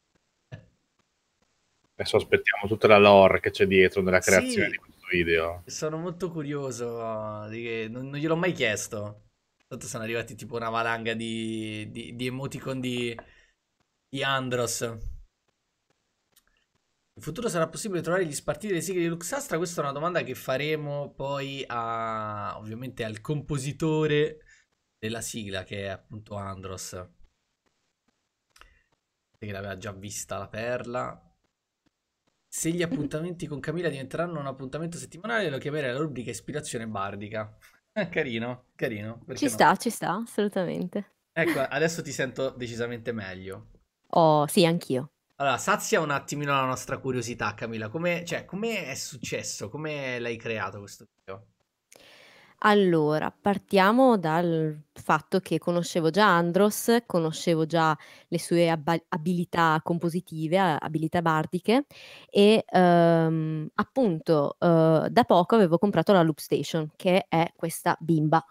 Adesso aspettiamo tutta la lore che c'è dietro nella creazione Sì. di questo video. Sono molto curioso di che non, non gliel'ho mai chiesto. Tanto sono arrivati tipo una valanga di, di, di emoticon di, di Andros. In futuro sarà possibile trovare gli spartiti delle sigle di Luxastra? Questa è una domanda che faremo poi a, ovviamente al compositore della sigla, che è appunto Andros. Che l'aveva già vista la perla. Se gli appuntamenti con Camilla diventeranno un appuntamento settimanale, lo chiamerei la rubrica ispirazione bardica. Carino, carino, perché Ci no? sta, ci sta, assolutamente. Ecco, adesso ti sento decisamente meglio. Oh, sì, anch'io. Allora, sazia un attimino la nostra curiosità, Camilla. Come, cioè, come è successo? Come l'hai creato questo video? Allora, partiamo dal fatto che conoscevo già Andros, conoscevo già le sue abba- abilità compositive, a- abilità bardiche e ehm, appunto eh, da poco avevo comprato la Loop Station, che è questa bimba.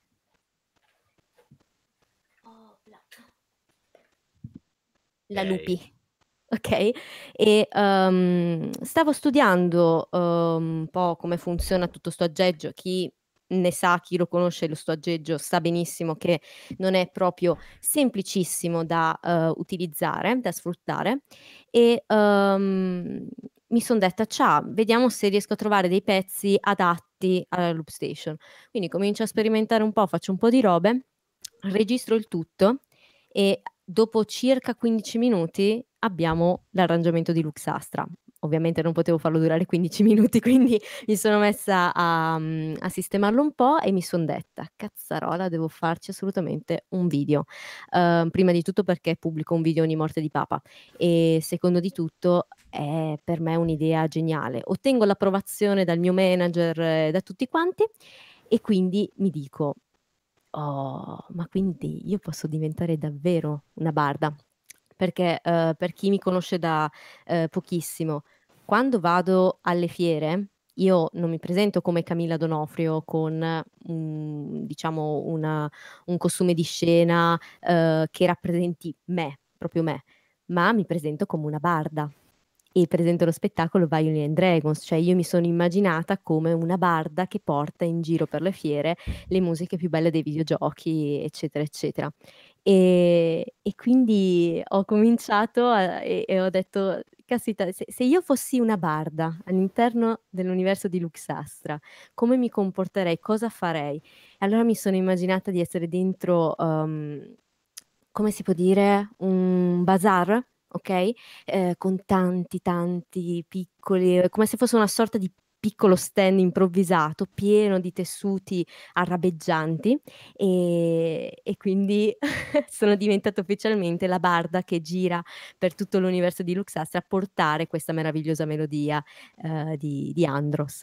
La Ok. Lupi. Ok? E ehm, stavo studiando ehm, un po' come funziona tutto sto aggeggio. Chi ne sa, chi lo conosce lo sto aggeggio sa benissimo che non è proprio semplicissimo da eh, utilizzare, da sfruttare. E ehm, mi sono detta, ciao, vediamo se riesco a trovare dei pezzi adatti alla Loop Station. Quindi comincio a sperimentare un po', faccio un po' di robe, registro il tutto e dopo circa quindici minuti abbiamo l'arrangiamento di Luxastra. Ovviamente non potevo farlo durare quindici minuti, quindi mi sono messa a, mm, a sistemarlo un po' e mi sono detta, cazzarola, devo farci assolutamente un video. Eh, prima di tutto perché pubblico un video ogni morte di Papa e secondo di tutto è per me un'idea geniale. Ottengo l'approvazione dal mio manager e da tutti quanti e quindi mi dico, oh, ma quindi io posso diventare davvero una barda? Perché eh, per chi mi conosce da eh, pochissimo, quando vado alle fiere, io non mi presento come Camilla Donofrio con mm, diciamo una- un costume di scena eh, che rappresenti me, proprio me, ma mi presento come una barda. E presento lo spettacolo Violin and Dragons, cioè io mi sono immaginata come una barda che porta in giro per le fiere le musiche più belle dei videogiochi, eccetera, eccetera. E, e quindi ho cominciato a- e, e ho detto, caspita, se, se io fossi una barda all'interno dell'universo di Luxastra, come mi comporterei? Cosa farei? E allora mi sono immaginata di essere dentro, um, come si può dire, un bazar, ok? Eh, con tanti, tanti piccoli, come se fosse una sorta di piccolo stand improvvisato, pieno di tessuti arabeggianti e, e quindi sono diventata ufficialmente la barda che gira per tutto l'universo di Luxastra a portare questa meravigliosa melodia eh, di, di Andros.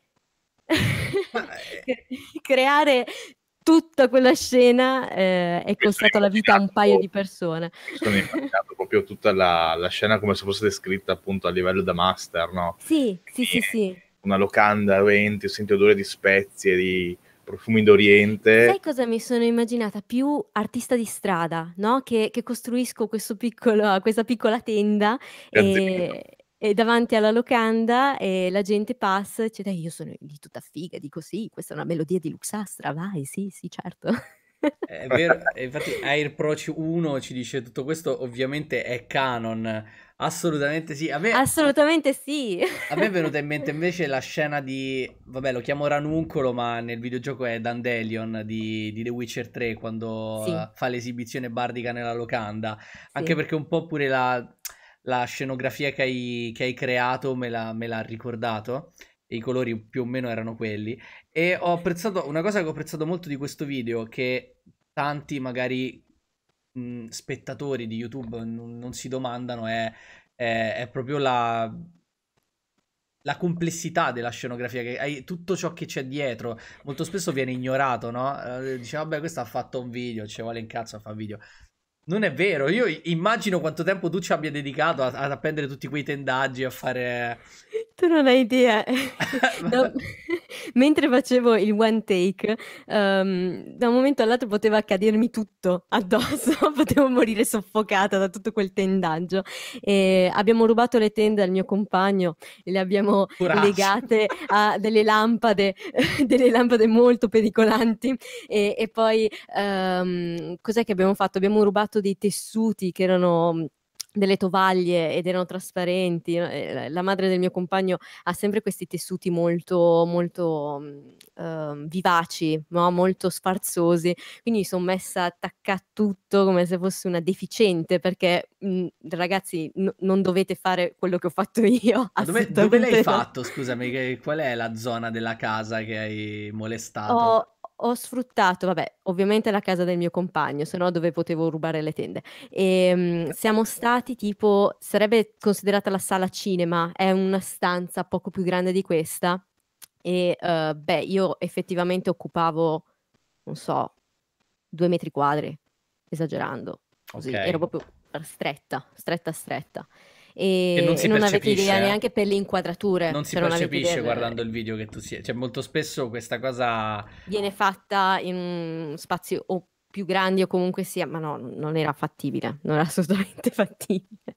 Ma, eh, Cre- Creare tutta quella scena eh, è Mi sono costato la vita a un paio di persone. Mi sono immaginato proprio tutta la, la scena come se fosse descritta appunto a livello da master, no? Sì, sì, sì, Quindi sì. una locanda venti, senti odore di spezie, di profumi d'Oriente. Sai cosa mi sono immaginata? Più artista di strada, no? Che, che costruisco questo piccolo, questa piccola tenda Gazzetta. e, e davanti alla locanda e la gente passa e dice, "Dai, io sono lì tutta figa, dico sì, questa è una melodia di Luxastra, vai, sì, sì, certo." è vero, e infatti AirPro uno ci dice tutto questo, ovviamente è canon, assolutamente sì. A me, Assolutamente sì. a me è venuta in mente invece la scena di, vabbè, lo chiamo Ranuncolo, ma nel videogioco è Dandelion di, di The Witcher tre, quando Sì, eh, fa l'esibizione bardica nella locanda, anche sì. perché un po' pure la, la scenografia che hai, che hai creato me l'ha me l'ha ricordato, e i colori più o meno erano quelli. E ho apprezzato una cosa che ho apprezzato molto di questo video, che tanti magari mh, spettatori di YouTube non, non si domandano è, è, è proprio la, la complessità della scenografia, che hai tutto ciò che c'è dietro. Molto spesso viene ignorato, no? Eh, dice, vabbè, questo ha fatto un video, ci vuole in cazzo a fare video. Non è vero, io immagino quanto tempo tu ci abbia dedicato a, ad appendere tutti quei tendaggi, a fare... Tu non hai idea. Da- Mentre facevo il one take, ehm, da un momento all'altro poteva accadermi tutto addosso, potevo morire soffocata da tutto quel tendaggio. E abbiamo rubato le tende al mio compagno e le abbiamo Coraggio. legate a delle lampade, delle lampade molto pericolanti. E, e poi ehm, cos'è che abbiamo fatto? Abbiamo rubato dei tessuti che erano delle tovaglie ed erano trasparenti. Eh, La madre del mio compagno ha sempre questi tessuti molto, molto mh, ehm, vivaci, no? Molto sfarzosi. Quindi mi sono messa a attaccare tutto come se fossi una deficiente, perché mh, ragazzi, n- non dovete fare quello che ho fatto io. Ma dove, dove assolutamente l'hai no. fatto? Scusami, che- qual è la zona della casa che hai molestato? Ho, ho sfruttato, vabbè, ovviamente la casa del mio compagno, se no dove potevo rubare le tende. E, mm, siamo stati tipo, sarebbe considerata la sala cinema, è una stanza poco più grande di questa. E eh, beh, io effettivamente occupavo, non so, due metri quadri, esagerando, così, Ok. ero proprio stretta, stretta, stretta. Che E, non si e non avete percepisce, idea eh. neanche per le inquadrature, Non si se non avete percepisce idea, guardando il video che tu sia... Cioè, molto spesso questa cosa... viene fatta in spazi o più grandi o comunque sia, ma no, non era fattibile, non era assolutamente fattibile.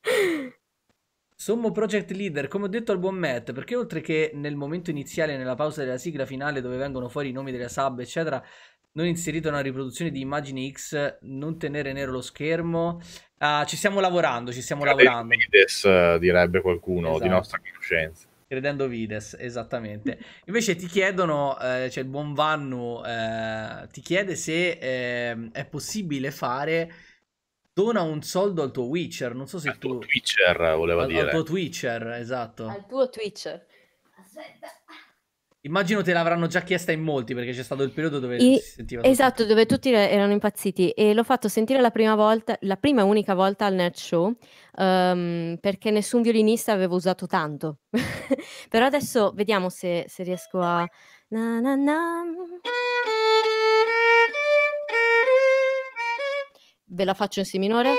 Sommo Project Leader, come ho detto al buon Matt, perché oltre che nel momento iniziale, nella pausa della sigla finale dove vengono fuori i nomi delle sub, eccetera, non inserito una riproduzione di immagini X, non tenere nero lo schermo? Ah, ci stiamo lavorando, ci stiamo lavorando. Vides, eh, direbbe qualcuno Esatto. di nostra conoscenza. Credendo Vides, esattamente. Invece ti chiedono, eh, cioè il buon Vannu eh, ti chiede se eh, è possibile fare dona un soldo al tuo Witcher, non so se Il tu... tuo Twitcher voleva al, dire. al tuo Twitcher, esatto. Al tuo Twitch. Aspetta. Immagino te l'avranno già chiesta in molti perché c'è stato il periodo dove I- si sentiva tutto. Esatto, dove tutti re- erano impazziti e l'ho fatto sentire la prima volta, la prima e unica volta al Nerd Show, ehm, perché nessun violinista aveva usato tanto. Però adesso vediamo se, se riesco a... na na na. Ve la faccio in si minore?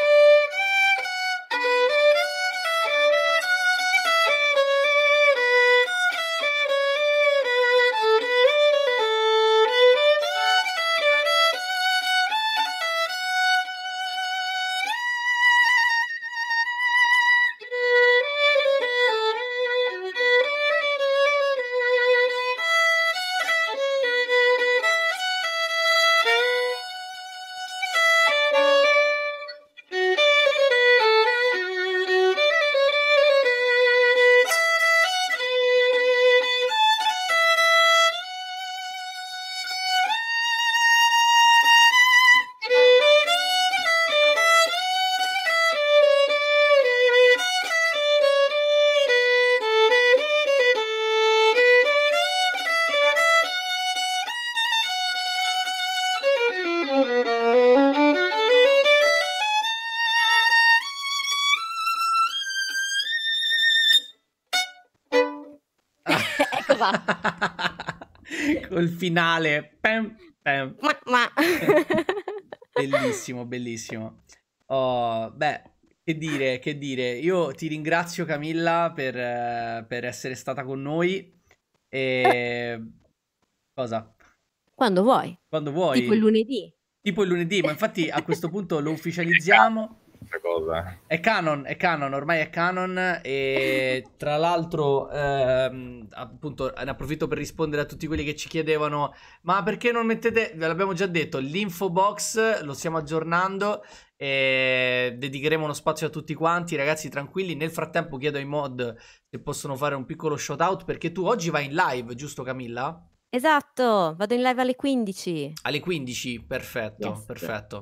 Ecco qua. Col finale. Pam, pam. Ma- ma- Bellissimo, bellissimo. Oh, beh, che dire, che dire. Io ti ringrazio Camilla per, eh, per essere stata con noi. E... Cosa? Quando vuoi, Quando vuoi. tipo il lunedì. Tipo il lunedì, ma infatti a questo punto lo ufficializziamo. Questa cosa. È canon, è canon, ormai è canon e tra l'altro ehm, appunto ne approfitto per rispondere a tutti quelli che ci chiedevano ma perché non mettete, ve l'abbiamo già detto, l'info box lo stiamo aggiornando e dedicheremo uno spazio a tutti quanti, ragazzi tranquilli. Nel frattempo chiedo ai mod se possono fare un piccolo shout out perché tu oggi vai in live, giusto Camilla? Esatto, vado in live alle quindici. Alle quindici, perfetto, Yes. perfetto.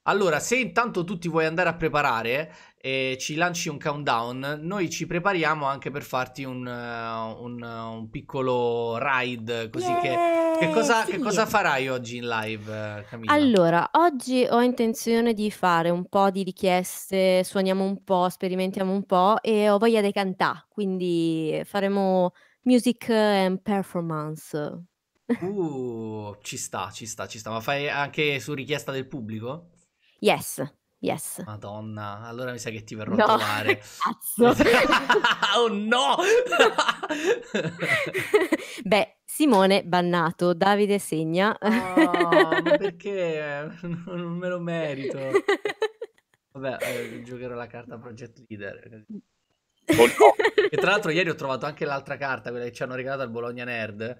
Allora, se intanto tu ti vuoi andare a preparare e ci lanci un countdown, noi ci prepariamo anche per farti un, uh, un, uh, un piccolo ride, così che... Che cosa, sì. che cosa farai oggi in live, eh, Camilla? Allora, oggi ho intenzione di fare un po' di richieste, suoniamo un po', sperimentiamo un po' e ho voglia di cantà, quindi faremo music and performance. Uh, ci sta, ci sta, ci sta. Ma fai anche su richiesta del pubblico? Yes, yes. Madonna, allora mi sa che ti verrò a No, trovare. cazzo. Oh no! Beh, Simone bannato, Davide segna. Ah, ma perché? Non me lo merito. Vabbè, eh, giocherò la carta Project Leader. Oh no. E tra l'altro ieri ho trovato anche l'altra carta, quella che ci hanno regalato al Bologna Nerd.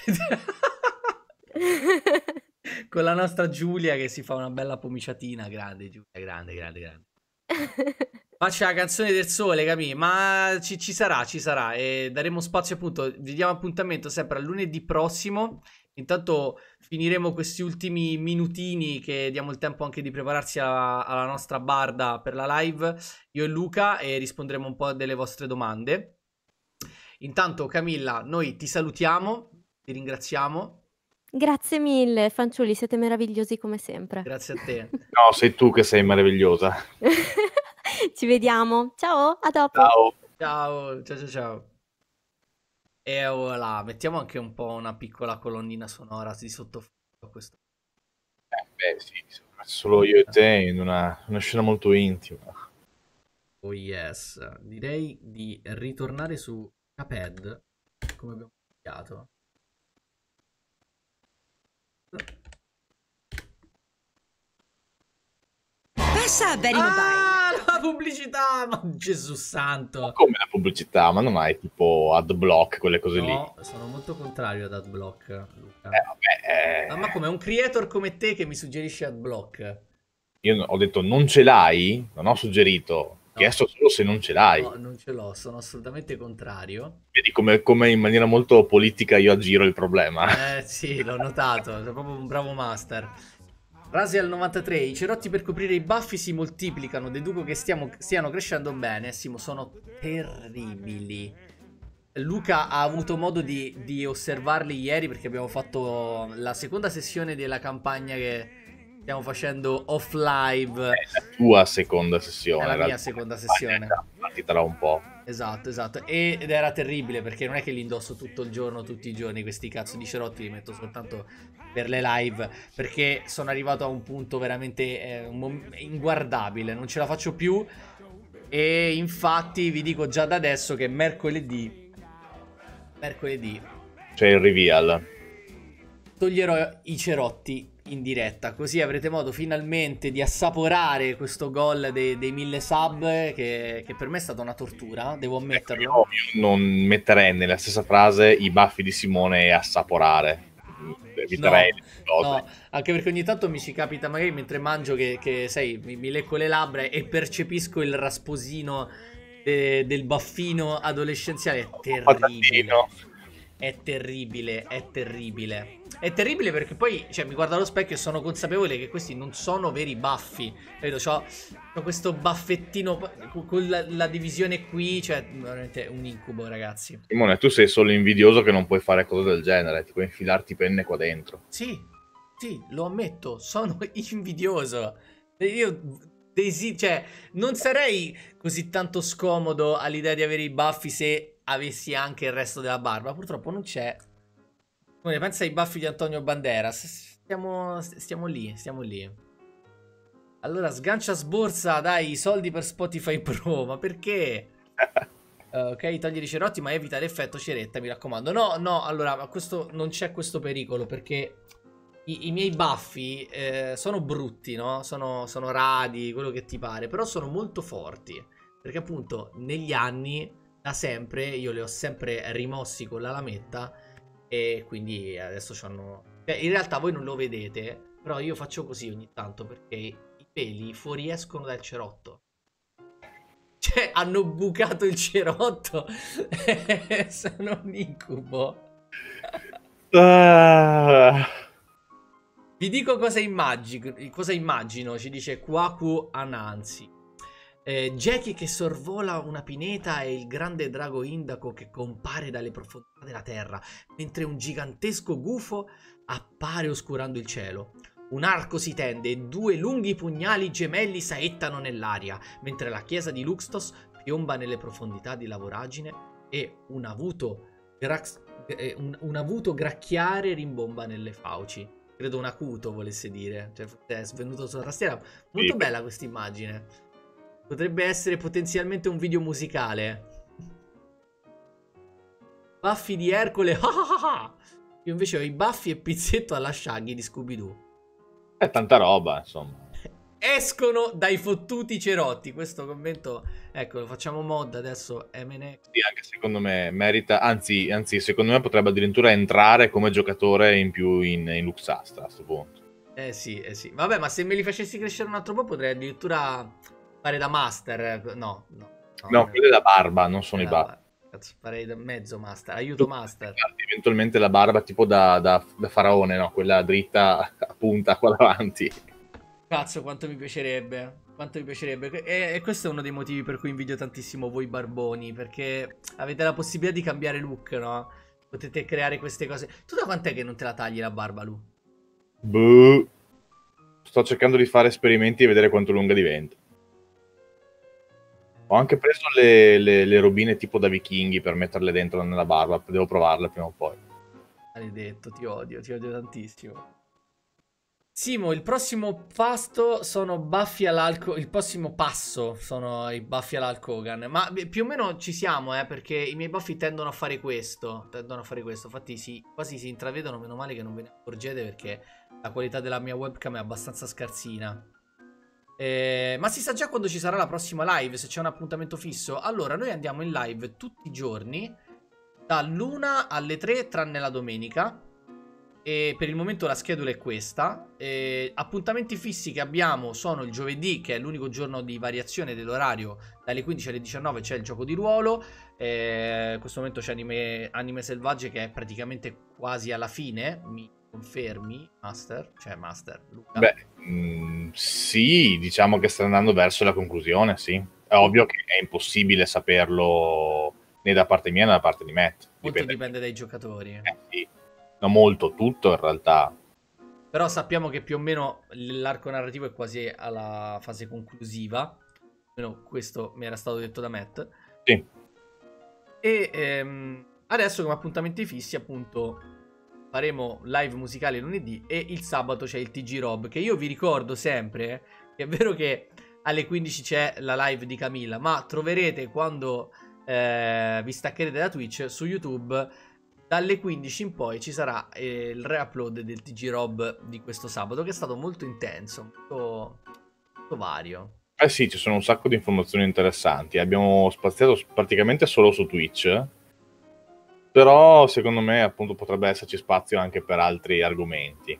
Con la nostra Giulia che si fa una bella pomiciatina. Grande Giulia, grande, grande, grande. Faccia la canzone del sole, Camì, ma ci, ci sarà, ci sarà. E daremo spazio appunto, vi diamo appuntamento sempre a lunedì prossimo. Intanto finiremo questi ultimi minutini che diamo il tempo anche di prepararsi alla, alla nostra barda per la live, io e Luca, e risponderemo un po' delle vostre domande. Intanto Camilla, noi ti salutiamo, ti ringraziamo. Grazie mille, fanciulli, siete meravigliosi come sempre. Grazie a te. No, sei tu che sei meravigliosa. Ci vediamo. Ciao, a dopo. Ciao. Ciao, ciao, ciao, ciao. E voilà, mettiamo anche un po' una piccola colonnina sonora di sottofondo a questo. Eh, beh, sì, siamo messi solo io e te in una, una scena molto intima. Oh yes, direi di ritornare su Cuphead, come abbiamo iniziato. Passa a Very Mobile. Ah, la pubblicità! Ma Gesù santo! Come la pubblicità, ma non hai tipo adblock, quelle cose lì. No, sono molto contrario ad Adblock, Luca. Eh, vabbè, eh, Ah, ma come un creator come te che mi suggerisce Adblock? io ho detto non ce l'hai, non ho suggerito, ho chiesto solo se non ce l'hai. No, non ce l'ho, sono assolutamente contrario. Vedi come, come in maniera molto politica io aggiro il problema. Eh sì, l'ho notato, sei proprio un bravo master. Rasial novantatré, i cerotti per coprire i baffi si moltiplicano, deduco che stiamo, stiano crescendo bene. Simo, sono terribili. Luca ha avuto modo di, di osservarli ieri perché abbiamo fatto la seconda sessione della campagna che stiamo facendo off live. È la tua seconda sessione. È la in mia realtà. seconda sessione. Ti darà un po'. Esatto, esatto. Ed era terribile perché non è che li indosso tutto il giorno, tutti i giorni, questi cazzo di cerotti li metto soltanto per le live, perché sono arrivato a un punto veramente eh, un mom- inguardabile, non ce la faccio più. E infatti vi dico già da adesso che mercoledì mercoledì C'è il reveal. toglierò i cerotti in diretta, così avrete modo finalmente di assaporare questo gol dei, dei mille sub che, che per me è stata una tortura, devo ammetterlo. Io non metterei nella stessa frase i baffi di Simone e assaporare. Eviterei le cose. No, anche perché ogni tanto mi ci capita magari mentre mangio che, che sai, mi, mi lecco le labbra e percepisco il rasposino de- del baffino adolescenziale. È terribile. Patatino. È terribile, è terribile. È terribile perché poi, cioè, mi guardo allo specchio e sono consapevole che questi non sono veri baffi. Vedo, c'ho, c'ho questo baffettino con con la, la divisione qui, cioè, veramente un incubo, ragazzi. Simone, tu sei solo invidioso che non puoi fare cose del genere, ti puoi infilarti penne qua dentro. Sì, sì, lo ammetto, sono invidioso. Io desi- cioè, non sarei così tanto scomodo all'idea di avere i baffi se avessi anche il resto della barba. Purtroppo non c'è. Come pensa ai baffi di Antonio Banderas? Stiamo, stiamo lì, stiamo lì. Allora, sgancia sborsa, dai, i soldi per Spotify Pro, ma perché? Uh, ok, togli i cerotti, ma evita l'effetto ceretta, mi raccomando. No, no, allora, ma questo non c'è questo pericolo perché i, i miei baffi eh, sono brutti, no? Sono, sono radi, quello che ti pare, però sono molto forti. Perché appunto negli anni, da sempre, io li ho sempre rimossi con la lametta e quindi adesso c'hanno... Cioè, in realtà voi non lo vedete, però io faccio così ogni tanto perché i peli fuoriescono dal cerotto. Cioè, hanno bucato il cerotto. Sono un incubo. Ah. Vi dico cosa, immagino, cosa immagino, ci dice Kwaku Anansi. Eh, Jackie che sorvola una pineta e il grande drago Indaco che compare dalle profondità della terra, mentre un gigantesco gufo appare oscurando il cielo. Un arco si tende e due lunghi pugnali gemelli saettano nell'aria, mentre la chiesa di Luxtos piomba nelle profondità di la voragine e un avuto, grax- eh, un, un avuto gracchiare rimbomba nelle fauci. Credo un acuto volesse dire, cioè è svenuto sulla tastiera. Molto Sì. bella questa immagine. Potrebbe essere potenzialmente un video musicale. Baffi di Ercole. Io invece ho i baffi e pizzetto alla Shaggy di Scooby-Doo. È tanta roba, insomma. Escono dai fottuti cerotti. Questo commento, ecco, lo facciamo mod adesso. M N X. Sì, anche secondo me merita, anzi, anzi, secondo me potrebbe addirittura entrare come giocatore in più in, in Luxastra a questo punto. Eh sì, eh sì. Vabbè, ma se me li facessi crescere un altro po' potrei addirittura fare da master. No, no. No, quella è la barba, non sono i Eh, baffi. Cazzo, farei da mezzo master. Aiuto master. Eventualmente la barba tipo da, da, da faraone, no? Quella dritta a punta qua davanti. Cazzo, quanto mi piacerebbe. Quanto mi piacerebbe. E, e questo è uno dei motivi per cui invidio tantissimo voi barboni. Perché avete la possibilità di cambiare look, no? Potete creare queste cose. Tu da quant'è che non te la tagli la barba, Lu? Boh. Sto cercando di fare esperimenti e vedere quanto lunga diventa. Ho anche preso le, le, le robine tipo da vichinghi per metterle dentro nella barba. Devo provarle prima o poi. Maledetto, ti odio, ti odio tantissimo. Simo, il prossimo pasto sono baffi all'Alco. Il prossimo passo sono i baffi all'Hulk Hogan. Ma beh, più o meno ci siamo, eh, perché i miei baffi tendono a fare questo. Tendono a fare questo. Infatti, sì, quasi si intravedono. Meno male che non ve ne accorgete perché la qualità della mia webcam è abbastanza scarsina. Eh, ma si sa già quando ci sarà la prossima live, se c'è un appuntamento fisso. Allora, noi andiamo in live tutti i giorni, dall'una alle tre, tranne la domenica. E per il momento la schedula è questa. E appuntamenti fissi che abbiamo sono il giovedì, che è l'unico giorno di variazione dell'orario. Dalle quindici alle diciannove c'è il gioco di ruolo. E in questo momento c'è anime, anime Selvagge, che è praticamente quasi alla fine. Mi confermi, Master? Cioè, Master, Luca? Beh, mh, sì, diciamo che sta andando verso la conclusione, sì. È ovvio che è impossibile saperlo né da parte mia né da parte di Matt. Molto Dipende. dipende dai giocatori. Eh, sì. No, molto, tutto in realtà. Però sappiamo che più o meno l'arco narrativo è quasi alla fase conclusiva. Almeno questo mi era stato detto da Matt. Sì. E ehm, adesso come appuntamenti fissi, appunto, faremo live musicale lunedì e il sabato c'è il T G Rob, che io vi ricordo sempre che è vero che alle quindici c'è la live di Camilla, ma troverete quando eh, vi staccherete da Twitch su YouTube, dalle quindici in poi ci sarà eh, il re-upload del T G Rob di questo sabato, che è stato molto intenso, molto, molto vario. Eh sì, ci sono un sacco di informazioni interessanti. Abbiamo spaziato praticamente solo su Twitch. Però secondo me appunto potrebbe esserci spazio anche per altri argomenti.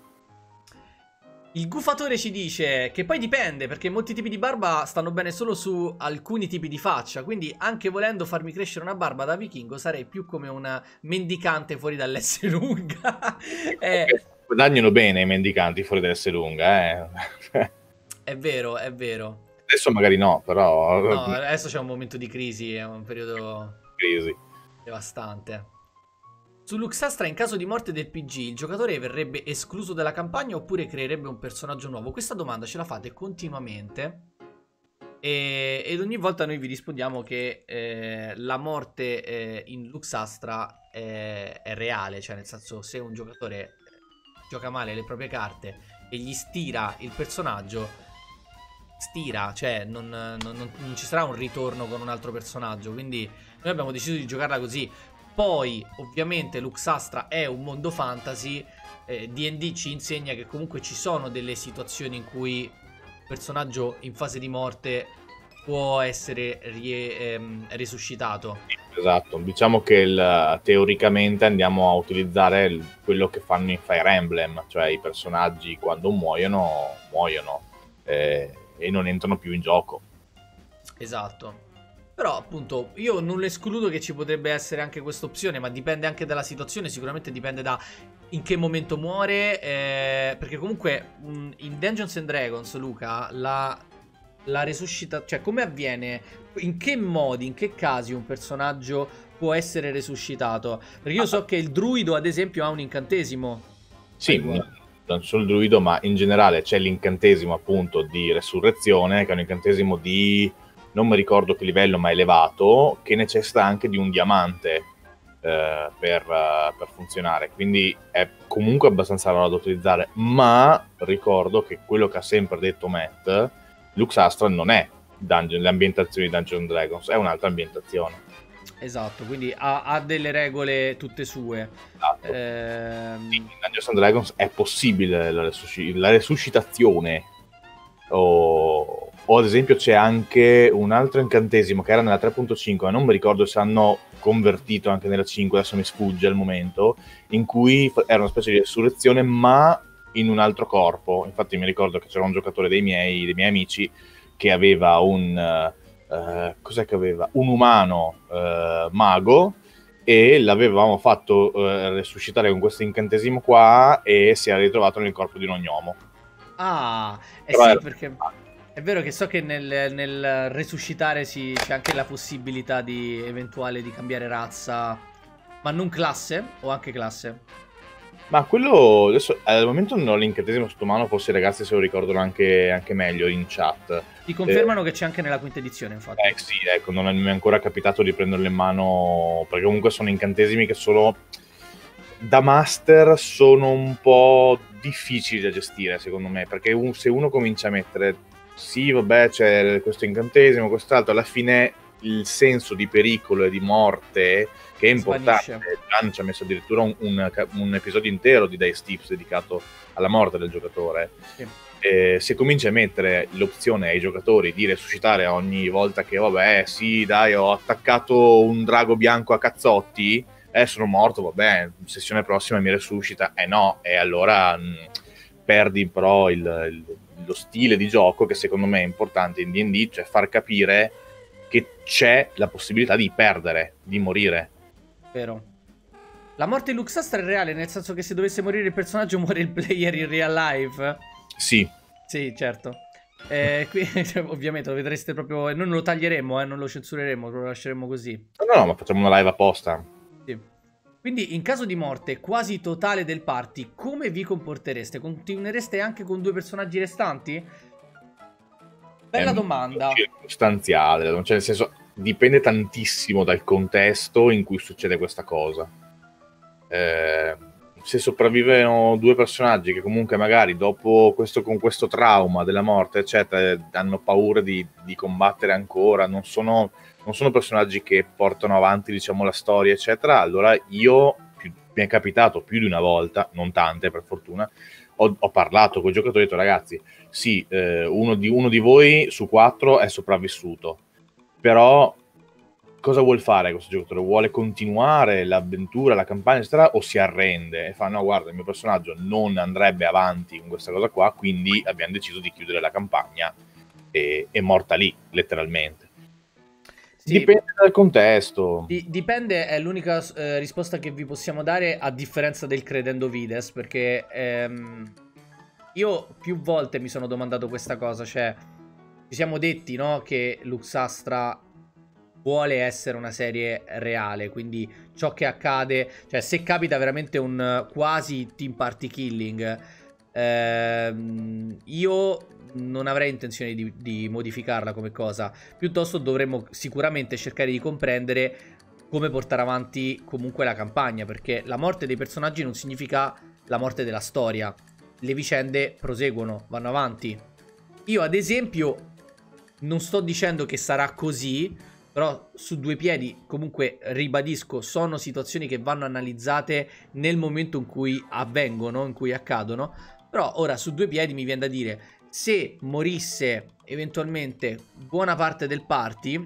Il gufatore ci dice che poi dipende, perché molti tipi di barba stanno bene solo su alcuni tipi di faccia, quindi anche volendo farmi crescere una barba da vichingo sarei più come una mendicante fuori dall'S lunga. eh, Guadagnano bene i mendicanti fuori dall'S lunga, eh. È vero, è vero. Adesso magari no, però... No, adesso c'è un momento di crisi, è un periodo crisi. devastante. Su Luxastra, in caso di morte del P G, il giocatore verrebbe escluso dalla campagna oppure creerebbe un personaggio nuovo? Questa domanda ce la fate continuamente e, ed ogni volta noi vi rispondiamo che eh, la morte eh, in Luxastra è, è reale, cioè nel senso, se un giocatore gioca male le proprie carte e gli stira il personaggio, stira, cioè non, non, non, non ci sarà un ritorno con un altro personaggio, quindi noi abbiamo deciso di giocarla così. Poi, ovviamente, Luxastra è un mondo fantasy. eh, D and D ci insegna che comunque ci sono delle situazioni in cui il personaggio in fase di morte può essere rie- ehm, risuscitato. Esatto, diciamo che il, teoricamente andiamo a utilizzare il, quello che fanno in Fire Emblem, cioè i personaggi quando muoiono, muoiono eh, e non entrano più in gioco. Esatto. Però appunto io non escludo che ci potrebbe essere anche questa opzione, ma dipende anche dalla situazione, sicuramente dipende da in che momento muore, eh, perché comunque mh, in Dungeons and Dragons, Luca, la, la resuscita, cioè come avviene, in che modi, in che casi un personaggio può essere resuscitato? Perché io so che il druido ad esempio ha un incantesimo. Sì, non solo il druido, ma in generale c'è l'incantesimo appunto di resurrezione, che è un incantesimo di... non mi ricordo che livello, ma elevato, che necessita anche di un diamante eh, per, uh, per funzionare. Quindi è comunque abbastanza raro da utilizzare. Ma ricordo che quello che ha sempre detto Matt, Lux Astra non è Dungeon, le ambientazioni di Dungeons and Dragons, è un'altra ambientazione. Esatto, quindi ha, ha delle regole tutte sue. Esatto. Ehm... Sì, in Dungeons and Dragons è possibile la, resusc- la resuscitazione. O... o ad esempio c'è anche un altro incantesimo che era nella tre punto cinque, ma non mi ricordo se hanno convertito anche nella cinque, adesso mi sfugge al momento, in cui era una specie di resurrezione ma in un altro corpo. Infatti mi ricordo che c'era un giocatore dei miei, dei miei amici che aveva un uh, cos'è che aveva? Un umano uh, mago, e l'avevamo fatto uh, resuscitare con questo incantesimo qua e si era ritrovato nel corpo di un ognomo. Ah, eh Però sì, era... perché è vero che so che nel, nel resuscitare si, c'è anche la possibilità di eventuale di cambiare razza, ma non classe o anche classe? Ma quello adesso al momento non ho l'incantesimo sotto mano, forse i ragazzi se lo ricordano anche, anche meglio in chat. Ti confermano eh, che c'è anche nella quinta edizione, infatti. Eh sì, ecco, non mi è ancora capitato di prenderlo in mano, perché comunque sono incantesimi che sono da master, sono un po' difficili da gestire secondo me, perché un, se uno comincia a mettere sì vabbè c'è questo incantesimo, quest'altro, alla fine il senso di pericolo e di morte che è importante. Gian ci ha messo addirittura un, un, un episodio intero di Dice Tips dedicato alla morte del giocatore. Sì. Eh, se cominci a mettere l'opzione ai giocatori di resuscitare ogni volta che vabbè sì dai ho attaccato un drago bianco a cazzotti, eh sono morto, vabbè sessione prossima mi resuscita, eh no, e allora mh, perdi però il, il, lo stile di gioco che secondo me è importante in D and D, cioè far capire che c'è la possibilità di perdere, di morire. Vero. La morte di Lux Astra è reale, nel senso che se dovesse morire il personaggio muore il player in real life? Sì. Sì, certo. Eh, qui, ovviamente lo vedreste proprio... Noi non lo taglieremo, eh, non lo censureremo, lo lasceremo così. No, no, ma facciamo una live apposta. Sì. Quindi in caso di morte quasi totale del party, come vi comportereste? Continuereste anche con due personaggi restanti? Bella è domanda. Circostanziale, cioè nel senso dipende tantissimo dal contesto in cui succede questa cosa. Eh, se sopravvivono due personaggi che comunque magari dopo questo, con questo trauma della morte eccetera hanno paura di, di combattere ancora, non sono, non sono personaggi che portano avanti diciamo la storia eccetera, allora io più, mi è capitato più di una volta, non tante per fortuna, ho, ho parlato con i giocatori e ho detto ragazzi sì, eh, uno, di, uno di voi su quattro è sopravvissuto, però cosa vuol fare questo giocatore? Vuole continuare l'avventura, la campagna eccetera, o si arrende e fa no guarda il mio personaggio non andrebbe avanti con questa cosa qua, quindi abbiamo deciso di chiudere la campagna e è morta lì letteralmente. Sì, dipende dal contesto. Di, dipende, è l'unica eh, risposta che vi possiamo dare, a differenza del credendo vides, perché ehm, io più volte mi sono domandato questa cosa, cioè ci siamo detti no che Lux Astra vuole essere una serie reale, quindi ciò che accade, cioè se capita veramente un quasi team party killing, ehm, io non avrei intenzione di, di modificarla come cosa, piuttosto dovremmo sicuramente cercare di comprendere come portare avanti comunque la campagna, perché la morte dei personaggi non significa la morte della storia, le vicende proseguono, vanno avanti. Io ad esempio non sto dicendo che sarà così, però su due piedi comunque ribadisco, sono situazioni che vanno analizzate nel momento in cui avvengono, in cui accadono. Però ora su due piedi mi viene da dire, se morisse eventualmente buona parte del party,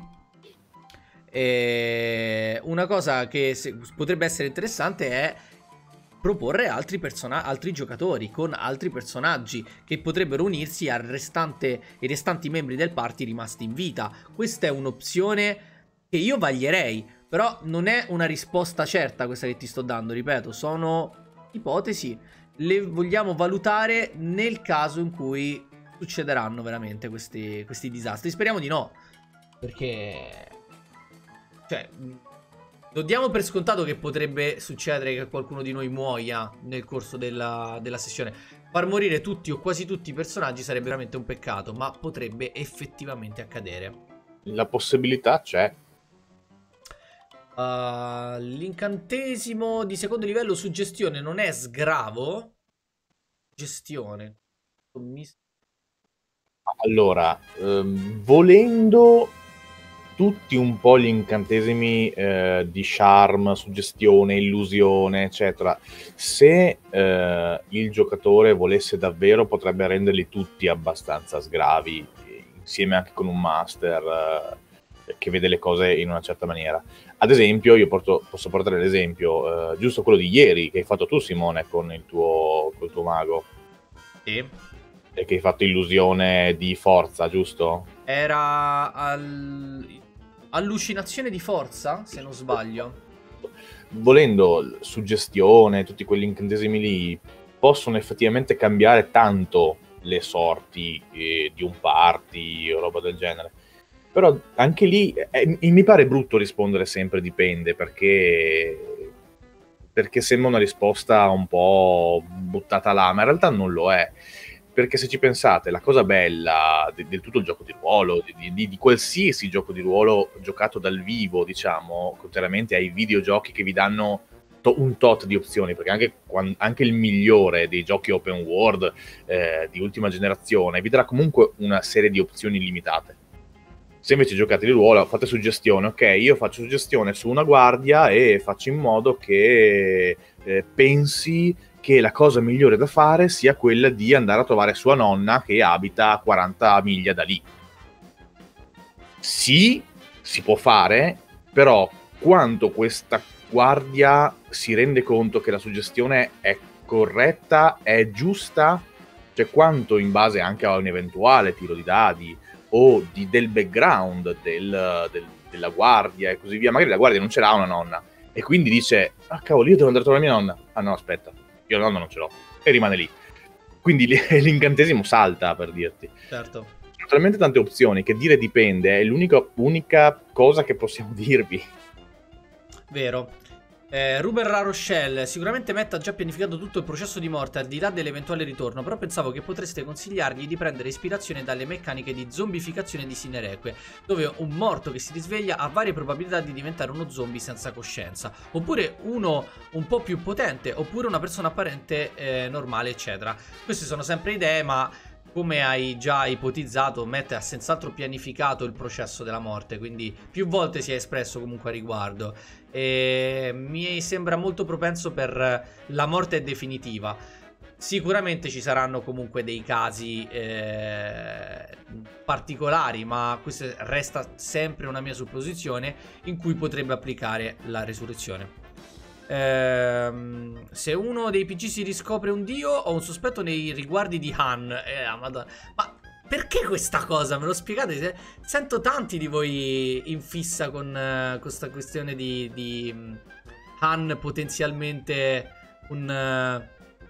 eh, una cosa che se, potrebbe essere interessante è proporre altri, altri giocatori con altri personaggi che potrebbero unirsi al restante, ai restanti membri del party rimasti in vita. Questa è un'opzione che io vaglierei, però non è una risposta certa questa che ti sto dando, ripeto, sono ipotesi, le vogliamo valutare nel caso in cui succederanno veramente questi, questi disastri. Speriamo di no, perché cioè lo diamo per scontato che potrebbe succedere che qualcuno di noi muoia nel corso della, della sessione. Far morire tutti o quasi tutti i personaggi sarebbe veramente un peccato, ma potrebbe effettivamente accadere. La possibilità c'è. Uh, l'incantesimo di secondo livello su gestione non è sgravo? Gestione. Allora, ehm, volendo tutti un po' gli incantesimi eh, di charm, suggestione, illusione, eccetera, se eh, il giocatore volesse davvero potrebbe renderli tutti abbastanza sgravi, insieme anche con un master eh, che vede le cose in una certa maniera. Ad esempio, io porto, posso portare l'esempio, eh, giusto quello di ieri, che hai fatto tu, Simone, con il tuo, col tuo mago. Sì. E che hai fatto illusione di forza, giusto? Era al... allucinazione di forza, se non sbaglio. Volendo, suggestione, tutti quegli incantesimi lì possono effettivamente cambiare tanto le sorti eh, di un party o roba del genere. Però anche lì eh, mi pare brutto rispondere sempre dipende, perché perché sembra una risposta un po' buttata là, ma in realtà non lo è. Perché se ci pensate, la cosa bella di, del tutto il gioco di ruolo, di, di, di qualsiasi gioco di ruolo giocato dal vivo, diciamo, contrariamente ai videogiochi che vi danno to- un tot di opzioni, perché anche, quando, anche il migliore dei giochi open world eh, di ultima generazione vi darà comunque una serie di opzioni limitate. Se invece giocate di ruolo, fate suggestione, ok, io faccio suggestione su una guardia e faccio in modo che eh, pensi che la cosa migliore da fare sia quella di andare a trovare sua nonna che abita a quaranta miglia da lì. Sì, si può fare, però quanto questa guardia si rende conto che la suggestione è corretta, è giusta, cioè quanto in base anche a un eventuale tiro di dadi o di, del background del, del, della guardia e così via, magari la guardia non ce l'ha una nonna e quindi dice, ah cavolo, io devo andare a trovare mia nonna, ah no aspetta, io la nonna non ce l'ho, e rimane lì. Quindi l'incantesimo salta, per dirti. Certo. Sono talmente tante opzioni che dire dipende è l'unica unica cosa che possiamo dirvi. Vero. Eh, Ruben La Rochelle, sicuramente Matt ha già pianificato tutto il processo di morte al di là dell'eventuale ritorno, però pensavo che potreste consigliargli di prendere ispirazione dalle meccaniche di zombificazione di Sinereque, dove un morto che si risveglia ha varie probabilità di diventare uno zombie senza coscienza, oppure uno un po' più potente, oppure una persona apparente eh, normale, eccetera. Queste sono sempre idee, ma come hai già ipotizzato, Matt ha senz'altro pianificato il processo della morte, quindi più volte si è espresso comunque a riguardo. E mi sembra molto propenso per la morte definitiva. Sicuramente ci saranno comunque dei casi eh, particolari, ma questa resta sempre una mia supposizione, in cui potrebbe applicare la resurrezione. Ehm, se uno dei P G si riscopre un dio, ho un sospetto nei riguardi di Han. Eh, madonna. Ma perché questa cosa? Me lo spiegate? Se- Sento tanti di voi in fissa con eh, questa questione di, di mm, Han potenzialmente un, eh,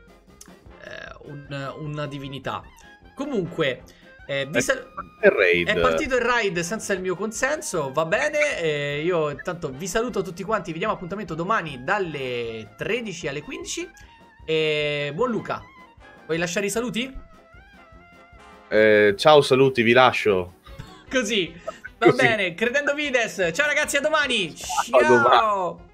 un- una divinità. Comunque, eh, vi sal- Il raid. è partito il raid senza il mio consenso, va bene, eh, io intanto vi saluto tutti quanti, vi diamo appuntamento domani dalle tredici alle quindici e buon Luca, vuoi lasciare i saluti? Eh, ciao, saluti, vi lascio. Così, va Così. bene, Credendo Vides, ciao ragazzi, a domani, A domani. ciao!